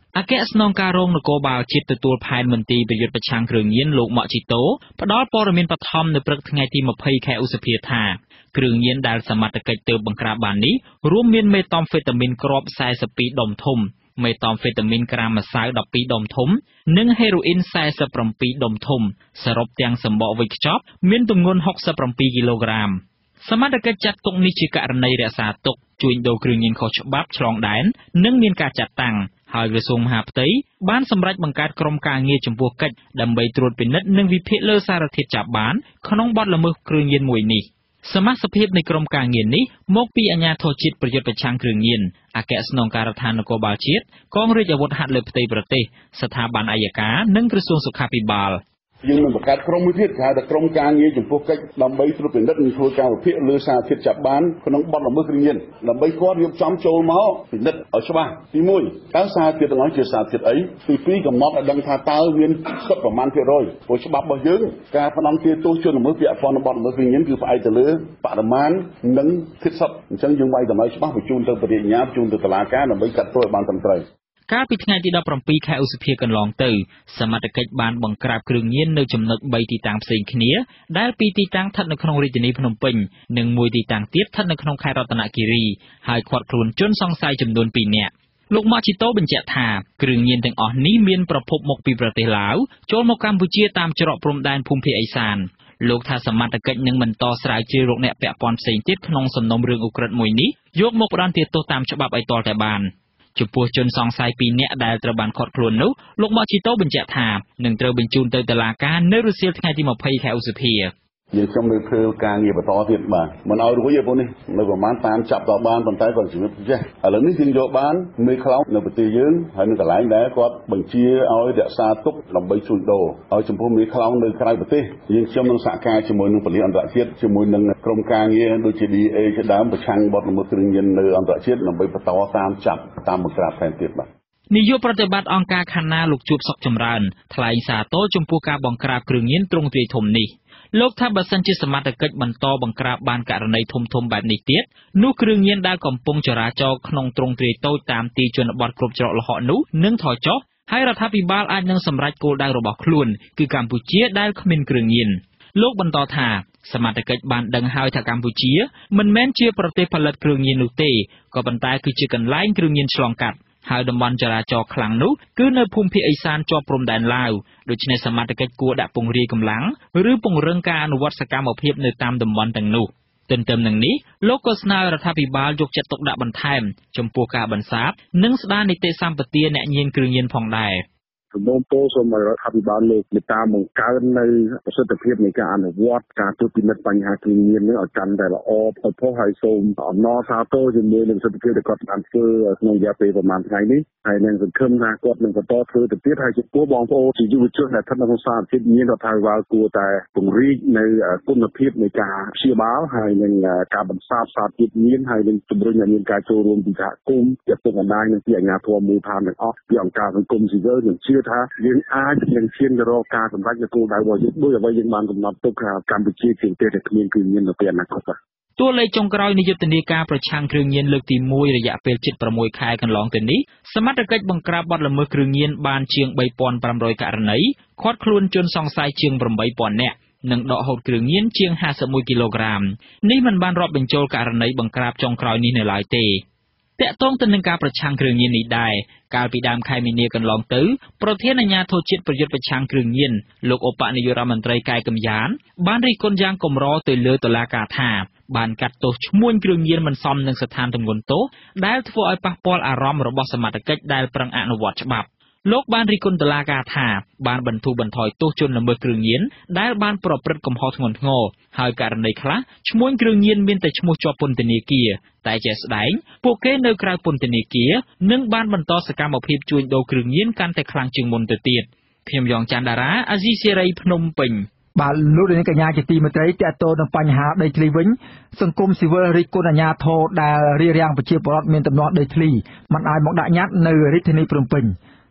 អគ្គស្នងការរងនគរបាលជាតិទទួលផែនមន្ទីរប្រយុទ្ធប្រឆាំងគ្រឿងញៀនលោកម៉ាក់ជីតូផ្ដល់ព័ត៌មានបឋមនៅព្រឹកថ្ងៃទី20ខែឧសភាថាគ្រឿងញៀនដែលសមត្ថកិច្ចទើបបង្ក្រាបបាននេះរួមមានមេតាំហ្វេតាមីនគ្រាប់42ដុំធំមេតាំហ្វេតាមីនក្រាមម្សៅ12ដុំធំនិងហេរ៉ូអ៊ីន47ដុំធំសរុបទាំងសម្បកវេចខ្ចប់មានទម្ងន់67គីឡូក្រាមសមត្ថកិច្ចចាត់ទុកនេះជាករណីរក្សាទុកជួញដូរគ្រឿងញៀនខុសច្បាប់ឆ្លងដែននិងមានការចាត់តាំងហើយក្រសួងមហាផ្ទៃបានសម្រេចបង្កើតក្រុមការងារចំពោះកិច្ចដើម្បីត្រួតពិនិត្យនិងវិភាគលើសារធាតុចាប់បានក្នុងបទល្មើសគ្រឿងញៀនមួយនេះសមាជិកភាពនៃក្រុមការងារនេះមកពីអាជ្ញាធរជាតិប្រយុទ្ធប្រឆាំងគ្រឿងញៀនអគ្គស្នងការដ្ឋាននគរបាលជាតិកងរាជអាវុធហត្ថលើផ្ទៃប្រទេសស្ថាប័នអាយកានិងក្រសួងសុខាភិបាលយើងនឹងបង្កើតក្រុមមួយទៀតគេហៅថាក្រុមការងារចំពោះកិច្ចដើម្បីត្រួតពិនិត្យនិងធ្វើការវិភាគលើសារធាតុចាប់បានក្នុងបទល្មើសគ្រឿងញៀនដើម្បីគាត់រៀបចំចូលមកពិនិត្យឲ្យច្បាស់ទីមួយតើសារធាតុទាំងនោះជាសារធាតុអីទីពីរកំណត់ឲ្យដឹងថាតើមានសិទ្ធិប្រមាណភាគរយព្រោះច្បាប់របស់យើងការផ្ដន់ទាទោសជនល្មើសពាក់ព័ន្ធនឹងបទល្មើសគ្រឿងញៀនគឺផ្អែកទៅលើបរិមាណនិងធាតុសុទ្ធអញ្ចឹងយើងវាយតម្លៃច្បាស់បញ្ជូនទៅបរិញ្ញាបញ្ជូនទៅតុលាការដើម្បីកាត់ទោសឲ្យបានត្រឹមត្រូវកាលពីថ្ងៃទី17ខែឧសភាកន្លងទៅសមត្ថកិច្ចបានបង្ក្រាបគ្រឿងញៀននៅចំណុច3ទីតាំងផ្សេងគ្នាដែលពីរទីតាំងស្ថិតនៅក្នុងរាជធានីភ្នំពេញនិងមួយទីតាំងទៀតស្ថិតនៅក្នុងខេត្តរតនគិរីហើយឃាត់ខ្លួនជនសង្ស័យចំនួនពីរនាក់លោកម៉ាជីតូបញ្ជាក់ថាគ្រឿងញៀនទាំងអស់នេះមានប្រភពមកពីប្រទេសឡាវចូលមកកម្ពុជាតាមច្រកព្រំដែនភូមិភាគឦសានលោកថាសមត្ថកិច្ចនឹងបន្តស្រាវជ្រាវរកអ្នកពាក់ព័ន្ធផ្សេងទៀតក្នុងសំណុំរឿងឧក្រិដ្ឋមួយនេះយកមកផ្ដន្ទាទោសតាមច្បាប់ឲ្យទាល់តែបានចំពោះជនសង្ស័យពីរនាក់ដែលត្រូវបានឃាត់ខ្លួននោះលោកម៉ាជីតូបញ្ជាក់ថានឹងត្រូវបញ្ជូនទៅតុលាការនៅរសៀលថ្ងៃទី20ខែឧសភាយើងខ្ញុំនៅធ្វើការងារបន្តទៀតបាទមិនឲ្យរួចទេបងនេះនៅប្រហែលតាមចាប់ដល់បានប៉ុន្តែគាត់ជំរាបចេះឥឡូវនេះយើងយកបានមេខ្លោងនៅប្រទេសយើងហើយនៅកន្លែងដែលគាត់បញ្ជាឲ្យរក្សាទុកដើម្បីជួញដូរឲ្យចំពោះមេខ្លោងនៅក្រៅប្រទេសយើងខ្ញុំនឹងសហការជាមួយនឹងប៉ូលីសអន្តរជាតិជាមួយនឹងក្រុមការងារដូចជា D A ជាដើមប្រឆាំងបទល្មើសគ្រឿងញៀននៅអន្តរជាតិដើម្បីបន្តតាមចាប់តាមបង្ក្រាបថែមទៀតបាទនាយកប្រតិបត្តិអង្គការខណ្ឌណាលោកជួបសុកចម្រើនថ្លែងសារទរចំពោះការបង្ក្រាបគ្រឿងញៀនទ្រង់ទ្រាយធំនេះលោកថាបើសិនជាសមត្ថកិច្ចបន្តបង្ក្រាបបានករណីធំធំបែបនេះទៀតនោះគ្រឿងញៀនដែលកំពុងចរាចរក្នុងទ្រង់ទ្រាយតូចតាមទីជនបទគ្រប់ច្រកល្ហកនោះនឹងថយចុះហើយរដ្ឋាភិបាលអាចនឹងសម្រេចគោលដៅរបស់ខ្លួនគឺកម្ពុជាដែលគ្មានគ្រឿងញៀនលោកបន្តថាសមត្ថកិច្ចបានដឹងហើយថាកម្ពុជាមិនមែនជាប្រទេសផលិតគ្រឿងញៀននោះទេក៏ប៉ុន្តែគឺជាកន្លែងគ្រឿងញៀនឆ្លងកាត់ហើយតំបន់ចរាចរណ៍ខ្លាំងនោះគឺនៅភូមិភាគឦសានជាប់ព្រំដែនឡាវដូច្នេះសមត្ថកិច្ចគួរដាក់ពង្រាយកម្លាំងឬពង្រឹងការអនុវត្តសកម្មភាពនៅតាមតំបន់ទាំងនោះទន្ទឹមនឹងនេះលោកក៏ស្នើរដ្ឋាភិបាលយកចិត្តទុកដាក់បន្ថែមចំពោះការបន្សាបនិងស្ដារនីតិសម្បទាអ្នកញៀនគ្រឿងញៀនផងដែរជំនុំពោសូមរដ្ឋាភិបាលលើកមេត្តាបង្កើននៅប្រសិទ្ធភាពនៃការអនុវត្តការត្រួតពិនិត្យបញ្ហាគ្រឿងញៀននេះឲ្យកាន់តែល្អផុតផុសហើយសូមអំណរសាទរជាមួយនឹងប្រសិទ្ធភាពដែលគាត់បានធ្វើក្នុងរយៈពេលប្រហែលថ្ងៃនេះហើយនឹងសង្ឃឹមថាគាត់នឹងបន្តធ្វើទៅទៀតហើយចំពោះបងប្អូនជាយុវជនដែលស្ថិតនៅក្នុងសារធាតុញៀនរដ្ឋាភិបាលគួរតែពង្រីកនៅគុណភាពនៃការព្យាបាលហើយនឹងការបន្សាបសារធាតុញៀនហើយនឹងជំរុញឲ្យមានការចូលរួមពីសហគមន៍ពីពុកម្ដាយនិងពីអាជ្ញាធរមូលដ្ឋានទាំងអស់ពីអង្គការសង្គមស៊ីវិលនិងជឿថាយើងអាចនឹងឈានទៅរកការសម្រេចនូវគោលដៅរបស់យើងដោយអ្វីយើងបានកំណត់ទុកថាកម្ពុជាជាប្រទេសដែលគ្មានគ្រឿងញៀននៅពេលអនាគតបាទតួលេខចុងក្រោយនៃយុទ្ធនាការប្រឆាំងគ្រឿងញៀនលើកទីមួយរយៈពេលជិត6ខែកន្លងទៅនេះសមត្ថកិច្ចបង្ក្រាបបទល្មើសគ្រឿងញៀនបានជាង3ពាន់5រយករណីឃាត់ខ្លួនជនសង្ស័យជាង8ពាន់នាក់និងដកហូតគ្រឿងញៀនជាង51គីឡូក្រាមនេះមិនបានរាប់បញ្ចូលករណីបង្ក្រាបចុងក្រោយនេះនៅឡើយទេតាក់ទងទៅនឹងការប្រឆាំងគ្រឿងញៀននេះដែរកាលពីដើមខែមីនាកន្លងទៅប្រធានអាជ្ញាធរជាតិប្រយុទ្ធប្រឆាំងគ្រឿងញៀនលោកឧបនាយករដ្ឋមន្ត្រីកែកំយ៉ានបានរិះគន់យ៉ាងកម្រទៅលើតុលាការថាបានកាត់ទោសឈ្មួញគ្រឿងញៀនមិនសមនឹងស្ថានទម្ងន់ទោសដែលធ្វើឲ្យប៉ះពាល់អារម្មណ៍របស់សមត្ថកិច្ចដែលប្រឹងអនុវត្តច្បាប់លោកបានរិះគន់តុលាការថាបានបន្ធូរបន្ថយទោសជនល្មើសគ្រឿងញៀនដែលបានប្រព្រឹត្តកំហុសធ្ងន់ធ្ងរហើយករណីខ្លះឈ្មួញគ្រឿងញៀនមានតែឈ្មោះជាប់ពន្ធនាគារតែជាក់ស្ដែងពួកគេនៅក្រៅពន្ធនាគារនិងបានបន្តសកម្មភាពជួញដូរគ្រឿងញៀនកាន់តែខ្លាំងជាងមុនទៅទៀតខ្ញុំយ៉ងច័ន្ទតារាអាស៊ីសេរីភ្នំពេញបាទលោកនាងកញ្ញាជាទីមេត្រីតើតើនឹងបញ្ហាដីធ្លីវិញសង្គមស៊ីវិលរិះគន់អាជ្ញាធរដែលរារាំងប្រជាពលរដ្ឋមានទំនាស់ដីធ្លីមិនឲ្យមកដាក់ញត្តិនៅរាជធានីភ្នំពេញ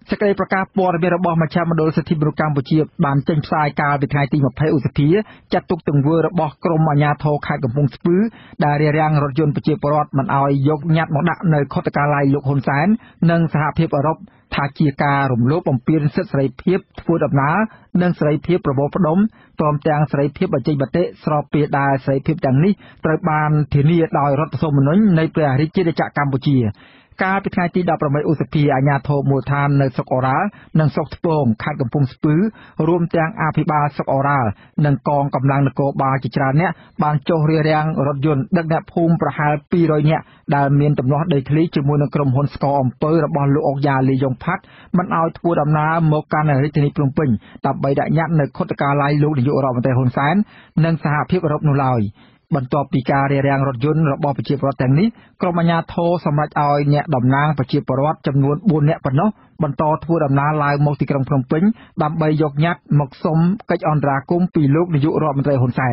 សេចក្តីប្រកាសព័ត៌មានរបស់មជ្ឈមណ្ឌលសិទ្ធិមនុស្សកម្ពុជាបានចេញផ្សាយកាលពីថ្ងៃទីម្ភៃឧសភាចាត់ទុកទង្វើរបស់ក្រុមអាជ្ញាធរខេត្តកំពង់ស្ពឺដែលរារាំងរថយន្តប្រជាពលរដ្ឋមិនឲ្យយកញត្តិមកដាក់នៅខុទ្ទកាល័យលោកហ៊ុនសែននិងសហភាពអឺរ៉ុបថាជាការរំលោភបំពានសិទ្ធិសេរីភាពធ្វើដំណើរនិងសេរីភាពប្រមូលផ្ដុំព្រមទាំងសេរីភាពបញ្ចេញមតិស្របពេលដែលសេរីភាពទាំងនេះត្រូវបានធានាដោយរដ្ឋធម្មនុញ្ញនៃព្រះរាជាណាចក្រកម្ពុជាកាលពីថ្ងៃទីដប់ប្រាំបីឧសភាអាជ្ញាធរមូលដ្ឋាននៅស្រុកអូរ៉ាល់និងស្រុកថ្ពងខេត្តកំពង់ស្ពឺរួមទាំងអភិបាលស្រុកអូរ៉ាល់និងកងកម្លាំងនគរបាលជាច្រើនអ្នកបានចុះរារាំងរថយន្តដឹកអ្នកភូមិប្រហែលពីររយនាក់ដែលមានទំនាស់ដីធ្លីជាមួយនឹងក្រុមហ៊ុនស្ករអំពៅរបស់លោកអុកយ៉ាលីយ៉ុងផាត់មិនឲ្យធ្វើដំណើរមកកាន់រាជធានីភ្នំពេញដើម្បីដាក់ញត្តិនៅខុទ្ទកាល័យលោកនាយករដ្ឋមន្ត្រីហ៊ុនសែននិងសហភាពអឺរ៉ុបនោះឡើយបន្ទាប់ពីការរារាំងរថយន្តរបស់ប្រជាពលរដ្ឋទាំងនេះក្រុមអាជ្ញាធរសម្រេចឲ្យអ្នកតំណាងប្រជាពលរដ្ឋចំនួនបួននាក់ប៉ុណ្ណោះបន្តធ្វើដំណើរឡើងមកទីក្រុងភ្នំពេញដើម្បីយកញត្តិមកសុំកិច្ចអន្តរាគមន៍ពីលោកនាយករដ្ឋមន្ត្រីហ៊ុនសែន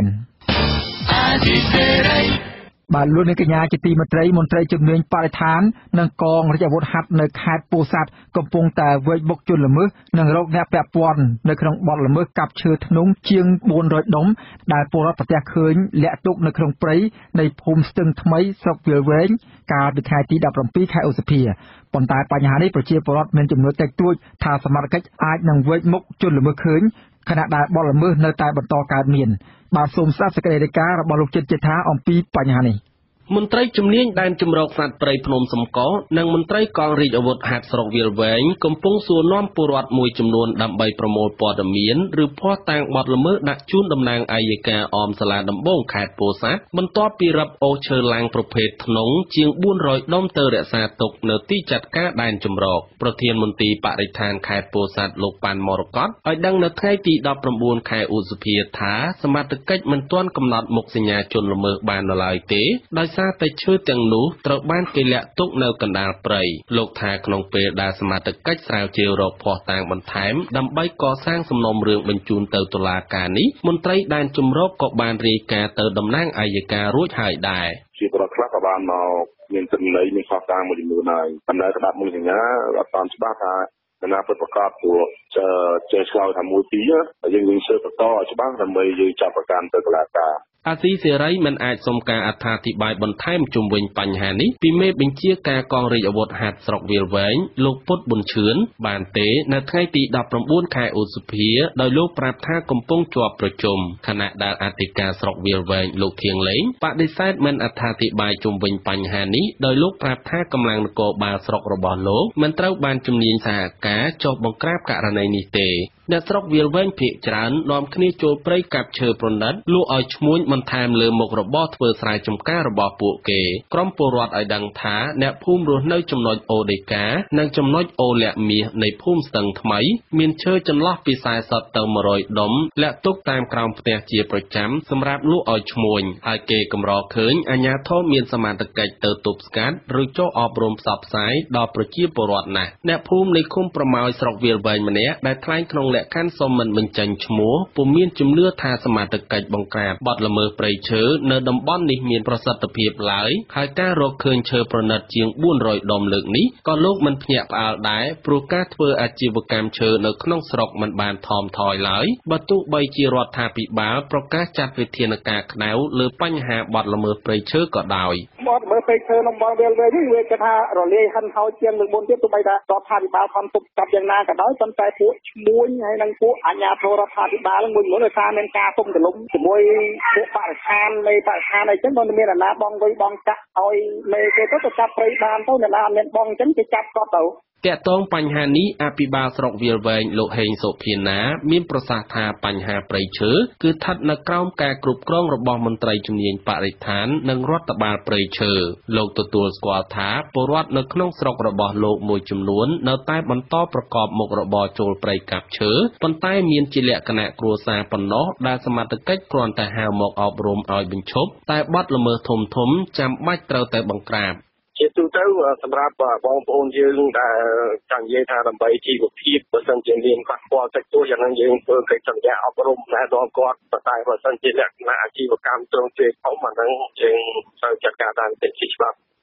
បាទលោកនាងកញ្ញាជាទីមេត្រីមន្ត្រីជំនាញបរិស្ថាននិងកងរាជអាវុធហត្ថនៅខេត្តពោធិ៍សាត់កំពុងតែវេកបុកជនល្មើសនិងរោគអ្នកពាក់ព័ន្ធនៅក្នុងបទល្មើសកាប់ឈើធ្នង់ជាងបួនរយដុំដែលពលរដ្ឋប្រទះឃើញលាក់ទុកនៅក្នុងព្រៃនៃភូមិស្ទឹងថ្មីស្រុកវាលវែងកាលពីថ្ងៃទីដប់ប្រាំពីរខែឧសភាប៉ុន្តែបញ្ហានេះប្រជាពលរដ្ឋមានចំនួនតិចតួចថាសមត្ថកិច្ចអាចនឹងវេកមុខជនល្មើសឃើញខណៈដែលបទល្មើសនៅតែបន្តកើតមានបាទសូមស្ដាប់សេចក្តីរាយការណ៍របស់លោកចិត្តជាថាអំពីបញ្ហានេះមន្ត្រីជំនាញដែនជំរកសត្វព្រៃភ្នំសំកនិងមន្ត្រីកងរាជអាវុធហត្ថស្រុកវាលវែងកំពុងសួរនាំពលរដ្ឋមួយចំនួនដើម្បីប្រមូលព័ត៌មានឬភស្តុតាងបទល្មើសដាក់ជូនតំណាងអัยការអមសាលាដំបងខេត្តពោធិ៍សាត់បន្ទាប់ពីរឹបអូសឈើឡើងប្រភេទធ្នង់ជាងបួនរយដុំទៅរក្សាទុកនៅទីចាត់ការដែនជំរកប្រធានមន្ត្រីបរិស្ថានខេត្តពោធិ៍សាត់លោកប៉ាន់មរកតឲ្យដឹងនៅថ្ងៃទីដប់ប្រាំបួនខែឧសភាថាសមត្ថកិច្ចមិនទាន់កំណត់មុខសញ្ញាជនល្មើសបាននៅឡើយទេដោយសារតែឈើទាំងនោះត្រូវបានគេលាក់ទុកនៅកណ្ដាលព្រៃលោកថាក្នុងពេលដែលសមត្ថកិច្ចស្រាវជ្រាវរកភស្តុតាងបន្ថែមដើម្បីកសាងសំណុំរឿងបញ្ជូនទៅតុលាការនេះមន្ត្រីដែនជំរកក៏បានរាយការណ៍ទៅតំណាងអัยការរួចហើយដែរជាប្រខ្លះក៏បានមកមានទិន្នន័យមានភស្តុតាងមួយចំនួនហើយប៉ុន្តែក្តាប់មួយសញ្ញាអត់តាមច្បាស់ថាគណៈប្រកាសព្រោះចេះឆ្លើយថាមួយពីរយើងនឹងស៊ើបបន្តឲ្យច្បាស់ដើម្បីយើងចាប់ប្រកាន់ទៅតុលាការអាស៊ីសេរីមិនអាចសុំការអត្ថាធិប្បាយបន្ថែមជុំវិញបញ្ហានេះពីមេបញ្ជាការកងរាជអាវុធហត្ថស្រុកវាលវែងលោកពុតប៊ុនឈឿនបានទេនៅថ្ងៃទីដប់ប្រាំបួនខែឧសភាដោយលោកប្រាប់ថាកំពុងជាប់ប្រជុំខណៈដែលអធិការស្រុកវាលវែងលោកធៀងលេងបដិសេធមិនអត្ថាធិប្បាយជុំវិញបញ្ហានេះដោយលោកប្រាប់ថាកម្លាំងនគរបាលស្រុករបស់លោកមិនត្រូវបានជំនាញសហការចុះបង្ក្រាបករណីនេះទេអ្នកស្រុកវាលវែងភាគច្រើននាំគ្នាចូលព្រៃកាប់ឈើប្រណិតលក់ឲ្យឈ្មួញបន្ថែមលើមុខរបរធ្វើស្រែចម្ការរបស់ពួកគេក្រុមពលរដ្ឋឲ្យដឹងថាអ្នកភូមិរស់នៅចំណុចអូដេកានិងចំណុចអូលាក់មាសនៃភូមិស្ទឹងថ្មីមានឈើចន្លោះពី៤០ទៅមួយរយដុំលាក់ទុកតាមក្រោមផ្ទះជាប្រចាំសម្រាប់លក់ឲ្យឈ្មួញហើយគេកម្រឃើញអាជ្ញាធរមានសមត្ថកិច្ចទៅទប់ស្កាត់ឬចុះអប់រំផ្សព្វផ្សាយដល់ប្រជាពលរដ្ឋណាស់អ្នកភូមិនៃឃុំប្រម៉ោយស្រុកវាលវែងម្នាក់ដែលថ្លែងក្នុងលក្ខខណ្ឌសុំមិនបញ្ចេញឈ្មោះពុំមានជំនឿថាសមត្ថកិច្ចបង្ក្រាបបទល្មើសព្រៃឈើនៅតំបន់នេះមានប្រសិទ្ធភាពឡើយហើយការរកឃើញឈើប្រណិតជាងបួនរយដុំលើកនេះក៏លោកមិនភ្ញាក់ផ្អើលដែរព្រោះការធ្វើអាជីវកម្មឈើនៅក្នុងស្រុកមិនបានថមថយឡើយបើទោះបីជារដ្ឋាភិបាលប្រកាសចាត់វិធានការក្តៅលើបញ្ហាបទល្មើសព្រៃឈើក៏ដោយបទល្មើសព្រៃឈើក្នុងបរិវេណវិញវាគេថារលាយហិនហោចជាងលើកមុនទៀតទោះបីថារដ្ឋាភិបាលខំទប់ស្កាត់យ៉ាងណាក៏ដោយប៉ុន្តែពួកឈ្មួញហើយនិងពួកអាជ្ញាធររដ្ឋាភិបាលមួយមួយដោយសារមានការទុំទលំជាមួយពួកបរិស្ថាននៃបរិស្ថានអីចឹងមិនមានអាណាបងវៃបងចាក់ឲ្យមេគេទៅទៅចាប់ព្រៃបានទៅអ្នកណាអត់មានបងចឹងគេចាប់គាត់ទៅតាក់ទងបញ្ហានេះអភិបាលស្រុកវាលវែងលោកហេងសុភាណាមានប្រសាសន៍ថាបញ្ហាព្រៃឈើគឺស្ថិតនៅក្រោមការគ្រប់គ្រងរបស់មន្ត្រីជំនាញបរិស្ថាននិងរដ្ឋបាលព្រៃឈើលោកទទួលស្គាល់ថាពលរដ្ឋនៅក្នុងស្រុករបស់លោកមួយចំនួននៅតែបន្តប្រកបមុខរបរចូលព្រៃកាប់ឈើប៉ុន្តែមានជាលក្ខណៈគ្រួសារប៉ុណ្ណោះដែលសមត្ថកិច្ចគ្រាន់តែហៅមកអប់រំឲ្យបញ្ឈប់តែបទល្មើសធំធំចាំបាច់ត្រូវតែបង្ក្រាបជាទូទៅសម្រាប់បងប្អូនយើងដែលចង់និយាយថាដើម្បីជីវភាពបើសិនជាមានខ្វះខ្វល់តិចតួចយ៉ាងហ្នឹងយើងធ្វើកិច្ចសន្យាអប់រំណែនាំគាត់តែបើសិនជាលក្ខណៈអាជីវកម្មទ្រង់ទ្រាយធំអាហ្នឹងយើងត្រូវចាត់ការតាមទីច្បាប់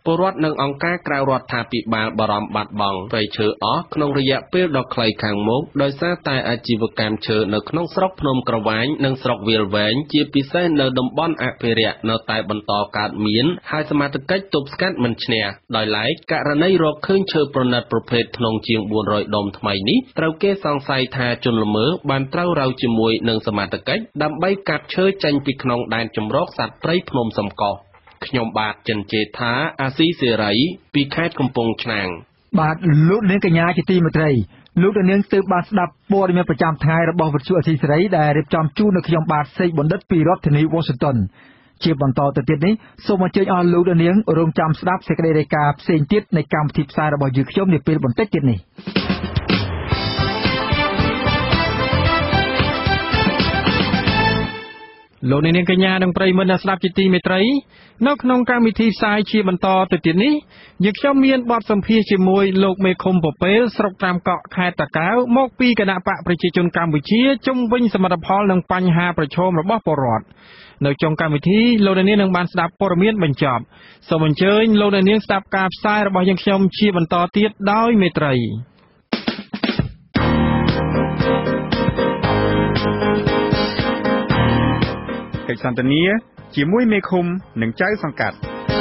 ពលរដ្ឋនិងអង្គការក្រៅរដ្ឋាភិបាលបារម្ភបាត់បង់ព្រៃឈើអស់ក្នុងរយៈពេលដ៏ខ្លីខាងមុខដោយសារតែអាជីវកម្មឈើនៅក្នុងស្រុកភ្នំក្រវាញនិងស្រុកវាលវែងជាពិសេសនៅតំបន់អភិរក្សនៅតែបន្តកើតមានហើយសមត្ថកិច្ចទប់ស្កាត់មិនឈ្នះដោយឡែកករណីរកឃើញឈើប្រណិតប្រភេទធ្នង់ជាងបួនរយដុំថ្មីនេះត្រូវគេសង្ស័យថាជនល្មើសបានត្រូវរៅជាមួយនឹងសមត្ថកិច្ចដើម្បីកាប់ឈើចេញពីក្នុងដែនជម្រកសត្វព្រៃភ្នំសំកុសខ្ញុំបាទចិនជេថាអាស៊ីសេរីពីខេត្តកំពង់ឆ្នាំងបាទលោកនាងកញ្ញាជាទីមេត្រីលោកនាងទើបបានស្ដាប់ព័ត៌មានប្រចាំថ្ងៃរបស់វិទ្យុអាស៊ីសេរីដែលរៀបចំជូននៅខ្ញុំបាទសេកបណ្ឌិតពីរដ្ឋធានី Washington ជាបន្តទៅទៀតនេះសូមអញ្ជើញអស់លោកនាងរងចាំស្ដាប់សេចក្តីរាយការណ៍ផ្សេងទៀតនៃកម្មវិធីផ្សាយរបស់យើងខ្ញុំនាពេលបន្តិចទៀតនេះលោកនាងកញ្ញានិងប្រិយមិត្តអ្នកស្ដាប់ជាទីមេត្រីនៅក្នុងកម្មវិធីផ្សាយជាបន្តទៅទៀតនេះយើងខ្ញុំមានបទសម្ភាសន៍ជាមួយលោកមេឃុំពពែលស្រុកត្រាំកក់ខេត្តតាកែវមកពីគណៈបកប្រជាជនកម្ពុជាជុំវិញសមិទ្ធផលនិងបញ្ហាប្រឈមរបស់ពលរដ្ឋនៅចុងកម្មវិធីលោកនាងនឹងបានស្ដាប់ព័ត៌មានបញ្ចប់សូមអញ្ជើញលោកនាងស្ដាប់ការផ្សាយរបស់យើងខ្ញុំជាបន្តទៀតដោយមេត្រីកិច្ចសន្ទនាជាមួយមេឃុំនិងចៅសង្កាត់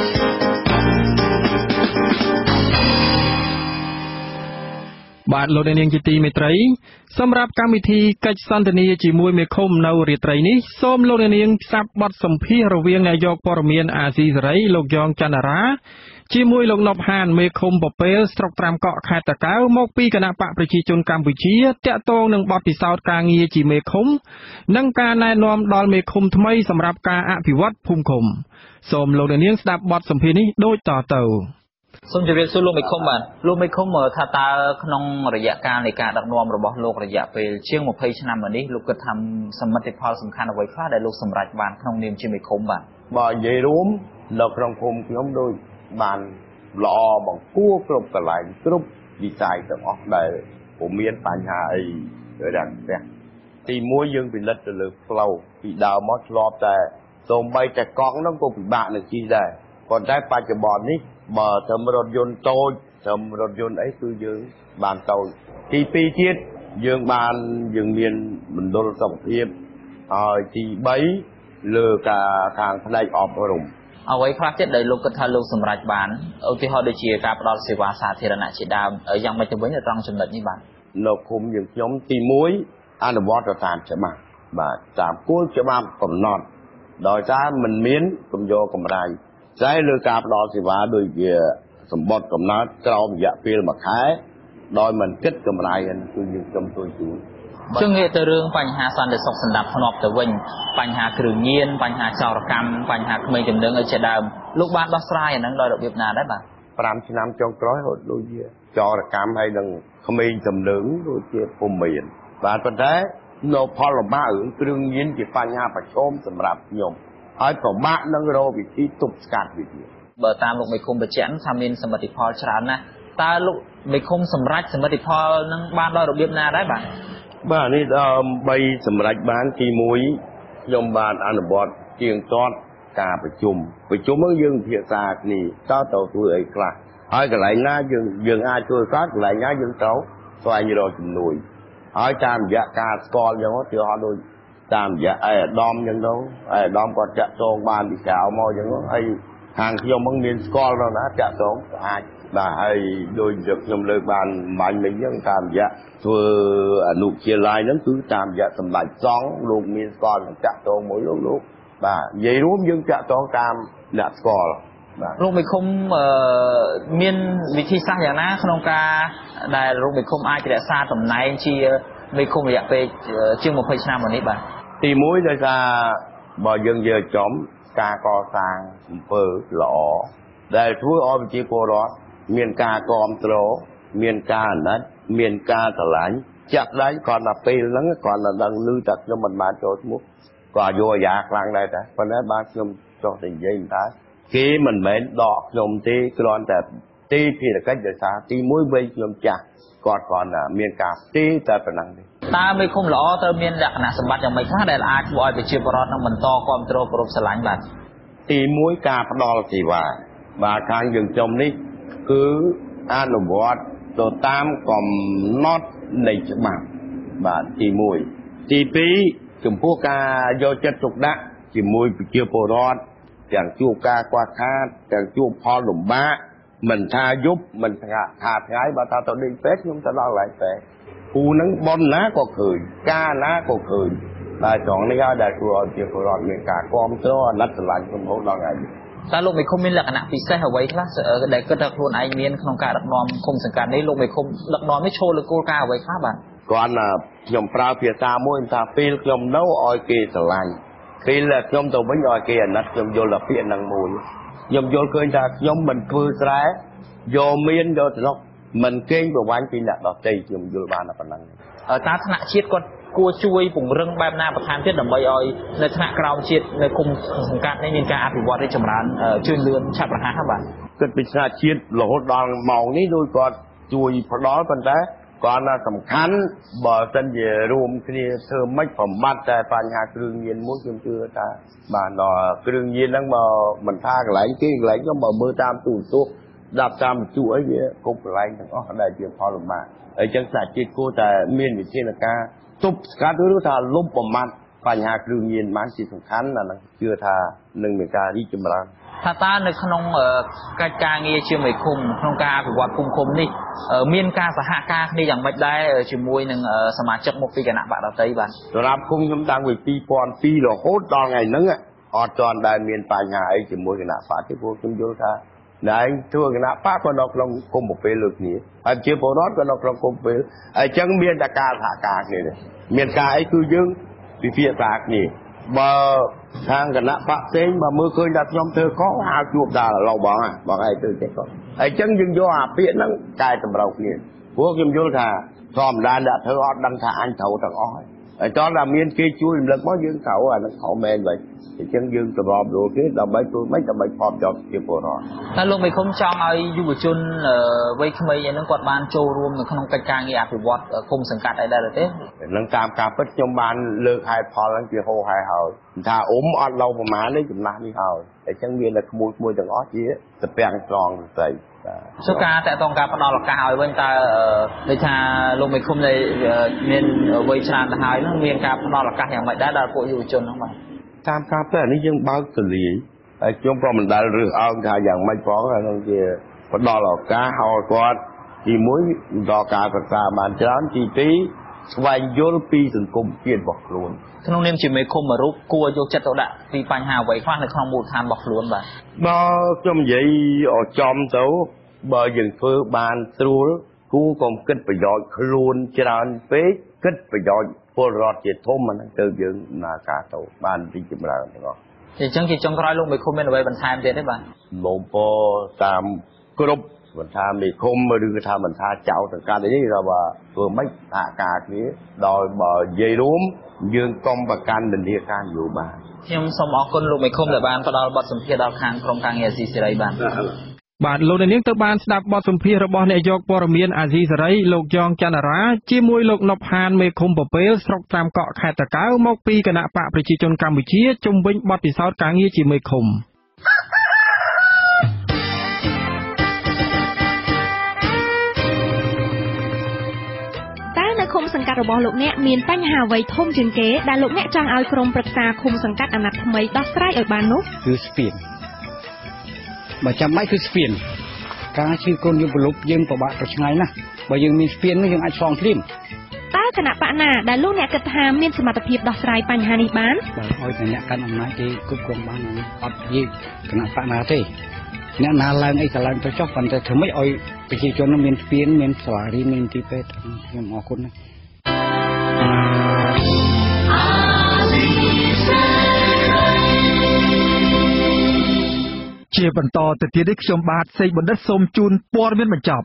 បាទលោកនាងជាទីមេត្រីសម្រាប់កម្មវិធីកិច្ចសន្ទនាជាមួយមេឃុំនៅរាត្រីនេះសូមលោកនាងផ្សាប់បទសម្ភាសន៍រវាងនាយកព័ត៌មានអាស៊ីសេរីលោកយ៉ងច័ន្ទរាជាមួយលោកណប់ហានមេឃុំពពែលស្រុកត្រាំកក់ខេត្តតាកែវមកពីគណៈបកប្រជាជនកម្ពុជាតាក់ទងនឹងបទពិសោធន៍ការងារជាមេឃុំនិងការណែនាំដល់មេឃុំថ្មីសម្រាប់ការអភិវឌ្ឍភូមិឃុំសូមលោកនាងស្ដាប់បទសម្ភាសន៍នេះដូចតទៅសូមជម្រាបសួរលោកមេឃុំបាទលោកមេឃុំថាតើក្នុងរយៈកាលនៃការដឹកនាំរបស់លោករយៈពេលជាងยี่สิบឆ្នាំមកនេះលោកគិតថាសមិទ្ធផលសំខាន់អ្វីខ្លះដែលលោកសម្រេចបានក្នុងនាមជាមេឃុំបាទបើនិយាយរួមនៅក្នុងភូមិខ្ញុំដូចបានល្អបង្គាគ្រប់កន្លែងគ្រប់វិស័យទាំងអស់ដែលពុំមានបញ្ហាអីរាំងស្ទះទីមួយយើងពិនិត្យទៅលើផ្លូវពីដើមមកធ្លាប់តែសូម្បីតែកង់ហ្នឹងក៏ពិបាកនឹងជិះដែរប៉ុន្តែបច្ចុប្បន្ននេះបើត្រឹមរថយន្តតូចត្រឹមរថយន្តអីគឺយើងបានតូចទីពីរទៀតយើងបានយើងមានមណ្ឌលសុខភាពហើយទីបីលើការខាងផ្នែកអប់រំអ្វីខ្លះទៀតដែលលោកគិតថាលោកសម្រេចបានឧទាហរណ៍ដូចជាការផ្ដល់សេវាសាធារណៈជាដើមយ៉ាងម៉េចទៅវិញនៅត្រង់ចំណុចនេះបាទនៅឃុំយើងខ្ញុំទីមួយអនុវត្តតាមច្បាប់បាទតាមគោលច្បាប់កំណត់ដោយសារមិនមានកំយកកម្រៃតែលើការផ្ដល់សេវាដូចជាសម្បត្តិកំណត់ក្រោមរយៈពេលមួយខែដោយមិនគិតកម្រៃគឺយើងខ្ញុំជួយជួយជើងងាកទៅរឿងបញ្ហាសន្តិសុខសម្រាប់ធ្នាប់ទៅវិញបញ្ហាគ្រឿងញៀនបញ្ហាចោរកម្មបញ្ហាក្មេងជំនឿអីជាដើមលោកបានដោះស្រាយអាហ្នឹងដោយរបៀបណាដែរបាទប្រាំឆ្នាំចុងក្រោយរត់ដូចជាចោរកម្មហើយនឹងក្មេងជំនឿដូចជាពុំមានបាទប៉ុន្តែនៅផលលំបាករឿងគ្រឿងញៀនជាបញ្ហាប្រឈមសម្រាប់ខ្ញុំហើយប្របាក់នឹងរកវិធីទប់ស្កាត់វាទៀតបើតាមលោកមេឃុំបញ្ជាក់ថាមានសមិទ្ធផលច្រើនណាស់តើលោកមេឃុំសម្រេចសមិទ្ធផលនឹងបានដោយរបៀបណាដែរបាទបាទនេះដើម្បីសម្រេចបានទីមួយខ្ញុំបានអនុវត្តជាងទាត់ការប្រជុំប្រជុំហ្នឹងយើងពិភាក្សាគ្នាតើទៅធ្វើអីខ្លះហើយកន្លែងណាយើងយើងអាចធ្វើខ្លះកន្លែងណាយើងត្រូវស្វែងរកជំនួយហើយតាមរយៈការស្គាល់អញ្ចឹងទៅហៅដូចតាមរយៈអេអាដាមអញ្ចឹងទៅអេអាដាមគាត់ចាក់ទងបានពីក្រៅមកអញ្ចឹងហើយខាងខ្ញុំហ្នឹងមានស្គាល់ដល់ណាចាក់ទងអាចបាទហើយដូចខ្ញុំលើកបានបាញ់មិញអញ្ចឹងតាមរយៈធ្វើអនុជាឡាយហ្នឹងគឺតាមរយៈសម្ដេចសង្ឃលោកមានស្គាល់នឹងចាក់ទងមួយលោកលោកបាទនិយាយរួមយើងចាក់ទងតាមអ្នកស្គាល់បាទលោកមេឃុំមានវិធីសាស្ត្រយ៉ាងណាក្នុងការដែលលោកមេឃុំអាចរក្សាតំណែងជាមេឃុំរយៈពេលជាងยี่สิบឆ្នាំមកនេះបាទទីមួយដោយសារបើយើងយកចំការកសាងអំពើល្អដែលធ្វើឲ្យប្រជាពលរដ្ឋមានការគ្រប់គ្រងមានការអាណិតមានការស្រឡាញ់ចាក់ដៃគាត់ដល់ពេលហ្នឹងគាត់ដល់ដឹងឮតែខ្ញុំមិនបានចូលឈ្មោះក៏យកអាយ៉ាខ្លាំងដែរតែប៉ុន្តែបានខ្ញុំចោះតែនិយាយថាគេមិនមែនដកខ្ញុំទេគ្រាន់តែទីភារកិច្ចដោយសារទីមួយវិញខ្ញុំចាស់គាត់គ្រាន់តែមានការទីតែប៉ុណ្ណឹងទេតើមេឃុំល្អត្រូវមានលក្ខណៈសម្បត្តិយ៉ាងម៉េចខ្លះដែលអាចធ្វើឲ្យប្រជាពលរដ្ឋនឹងបន្តគ្រប់គ្រងគោរពស្រឡាញ់បាទទីមួយការផ្ដល់សេវាបាទខាងយើងខ្ញុំនេះគឺអនុវត្តទៅតាមកំណត់នៃច្បាប់បាទទីមួយទីពីរចំពោះការយកចិត្តទុកដាក់ជាមួយប្រជាពលរដ្ឋទាំងជួបការខ្វះខាតទាំងជួបផលលំបាកមិនថាយប់មិនថាថាថ្ងៃបើថាទៅដេកពេទ្យខ្ញុំទៅដល់កន្លែងពេទ្យគូនឹងបនណាក៏ឃើញការណាក៏ឃើញតែត្រង់នេះហើយដែលគួរឲ្យប្រជាពលរដ្ឋមានការគ្រប់គ្រងអាណិតស្រឡាញ់ក្នុងដល់ថ្ងៃនេះតើលោកមេឃុំមានលក្ខណៈពិសេសអ្វីខ្លះដែលគិតថាខ្លួនឯងមានក្នុងការដឹកនាំឃុំសង្កាត់នេះលោកមេឃុំដឹកនាំនេះឈលលើគោលការណ៍អ្វីខ្លះបាទគាត់ណាខ្ញុំប្រើភាសាមួយថាពេលខ្ញុំនៅឲ្យគេស្រឡាញ់ពេលខ្ញុំទៅវិញឲ្យគេអាណិតខ្ញុំយល់តែពាក្យហ្នឹងមួយខ្ញុំយល់ឃើញថាខ្ញុំមិនធ្វើស្រែយកមានយកស្រុកមិនកេងប្រវាញ់ពីអ្នកដទៃខ្ញុំយល់បានតែប៉ុណ្ណឹងតើថ្នាក់ជាតិគាត់គួរជួយពង្រឹងបែបណាបន្ថែមទៀតដើម្បីឲ្យនៅថ្នាក់ក្រោមជាតិនៅគុំសង្កាត់នេះមានការអភិវឌ្ឍរីកចម្រើនជឿនលឿនឆាប់រហ័សបាទគិតពីថ្នាក់ជាតិរហូតដល់ម៉ោងនេះដូចគាត់ជួយផ្ដល់ប៉ុន្តែគាត់ណាសំខាន់បើសិនជារួមគ្នាធ្វើម៉េចបំបត្តិតែបញ្ហាគ្រឿងញៀនមួយខ្ញុំជឿថាបាទដល់គ្រឿងញៀនហ្នឹងមកមិនថាកន្លែងគេកន្លែងខ្ញុំមកមើលតាមទូរទស្សន៍ដាប់តាមបញ្ជូអីវាគ្រប់កន្លែងទាំងអស់ដែលជាផលលំបាកអញ្ចឹងថ្នាក់ជាតិគួរតែមានវិធានការទប់ស្កាត់ឬថាលុបបំបត្តិបញ្ហាគ្រឿងញៀនបានជាសំខាន់អាហ្នឹងជឿថានឹងមានការរីកចម្រើនថាតើនៅក្នុងកិច្ចការងារជាមេឃុំក្នុងការអភិវឌ្ឍគុំឃុំនេះមានការសហការគ្នាយ៉ាងម៉េចដែរជាមួយនឹងសមាជិកមកពីគណៈបកដទៃបាទសម្រាប់គុំខ្ញុំតាំងពីពីរពាន់ពីររហូតដល់ថ្ងៃហ្នឹងអត់ទាន់ដែលមានបញ្ហាអីជាមួយគណៈបកទេព្រោះខ្ញុំយល់ថាដែលធ្វើគណៈបកក៏នៅក្នុងគុំប្រពេលលើគ្នាហើយជាពលរដ្ឋក៏នៅក្នុងគុំប្រពេលអញ្ចឹងមានតែការសហការគ្នាទេមានការអីគឺយើងពិភាក្សាគ្នាបើខាងគណៈបកផ្សេងបើមើលឃើញថាខ្ញុំធ្វើខុសហៅជួបដល់ឡូវបងបងឯងទៅចេះគាត់អញ្ចឹងយើងយកអាពាក្យហ្នឹងកែតម្រូវគ្នាព្រោះខ្ញុំយល់ថាធម្មតាអ្នកធ្វើអត់ដឹងថាអញត្រូវទាំងអស់ហើយហើយតោះតែមានគេជួយរំលឹកមកយើងត្រូវអាហ្នឹងត្រូវមែនវិញអញ្ចឹងយើងសម្របរួលគេដើម្បីធ្វើម៉េចដើម្បីផលប្រយោជន៍ជាពលរដ្ឋតែលោកមេឃុំចង់ឲ្យយុវជនវ័យក្មេងហ្នឹងគាត់បានចូលរួមនៅក្នុងកិច្ចការងារអភិវឌ្ឍគុំសង្កាត់អីដែរទេនឹងតាមការពិតខ្ញុំបានលើកហេតុផលហ្នឹងជាហោហែហើយថាអ៊ុំអត់ឡូវប្រមាណនេះចំណាស់នេះហើយអញ្ចឹងមានតែក្មួយមួយទាំងអស់ជាស្ពាំងត្រង់ស្អីសុខាតតងការផ្ដល់ឱកាសឲ្យវិញតើដូចថាលោកមេឃុំដែលមានវ័យច្រើនទៅហើយហ្នឹងមានការផ្ដល់ឱកាសយ៉ាងម៉េចដែរដល់ពួកយុវជនហ្នឹងបាទតាមការពិតនេះយើងបើកទលាយហើយខ្ញុំក៏មិនដែលរើសអើងថាយ៉ាងម៉េចផងហ្នឹងជាផ្ដល់ឱកាសឲ្យគាត់ទីមួយដល់ការសិក្សាបានច្រើនទីពីរស្វែងយល់ពីសង្គមជាតិរបស់ខ្លួនក្នុងនាមជាមេឃុំមួយរូបគួរយកចិត្តទុកដាក់ពីបញ្ហាអ្វីខ្លះនៅក្នុងមូលដ្ឋានរបស់ខ្លួនបាទបើខ្ញុំនិយាយឲ្យចំទៅបើយើងធ្វើបានស្រួលគួរកុំគិតប្រយោជន៍ខ្លួនច្រើនពេកគិតប្រយោជន៍ពលរដ្ឋជាធំហ្នឹងទៅយើងដំណើរការទៅបានរីកចម្រើនទាំងអស់អញ្ចឹងជាចុងក្រោយលោកមេឃុំមានអ្វីបន្ថែមទៀតទេបាទលោកពតាមគ្រប់មិនថាមេឃុំឬក៏ថាមិនថាចៅសង្កាត់អីទេថាធ្វើម៉េចសហការគ្នាដោយបើនិយាយរួមយើងកុំប្រកាន់និន្នាការនយោបាយខ្ញុំសូមអរគុណលោកមេឃុំដែលបានផ្ដល់បទសម្ភាសន៍ដល់ខាងក្រុមការងារអាស៊ីសេរីបាទបាទលោកនាងទៅបានស្ដាប់បទសម្ភាសន៍របស់អ្នកយកព័ត៌មានអាស៊ីសេរីលោកយ៉ងច័ន្ទរាជាមួយលោកណប់ហានមេឃុំពពែលស្រុកត្រាំកក់ខេត្តតាកែវមកពីគណៈបកប្រជាជនកម្ពុជាជុំវិញបទពិសោធន៍ការងារជាមេឃុំឃុំសង្កាត់របស់លោកអ្នកមានបញ្ហាអ្វីធំជាងគេដែលលោកអ្នកចង់ឲ្យក្រុមប្រឹក្សាឃុំសង្កាត់អាណត្តិថ្មីដោះស្រាយឲ្យបាននោះគឺស្ពានបើចាំបាច់គឺស្ពានការជឿកូនយើងប្រលប់យើងពិបាកទៅឆ្ងាយណាស់បើយើងមានស្ពាននោះយើងអាចឆ្លងភ្លាមតើគណៈបកណាដែលលោកអ្នកគិតថាមានសមត្ថភាពដោះស្រាយបញ្ហានេះបានបើឲ្យតែអ្នកកាន់អំណាចគេគ្រប់គ្រងបានអត់និយាយគណៈបកណាទេអ្នកណាឡើងអីក៏ឡើងទៅចុះប៉ុន្តែធ្វើម៉េចឲ្យប្រជាជនមានស្ពានមានសាលារៀនមានទីពេទ្យខ្ញុំអរគុណណាស់ជាបន្តទៅទៀតនេះខ្ញុំបាទសេកបណ្ឌិតសូមជូនព័ត៌មានបញ្ចប់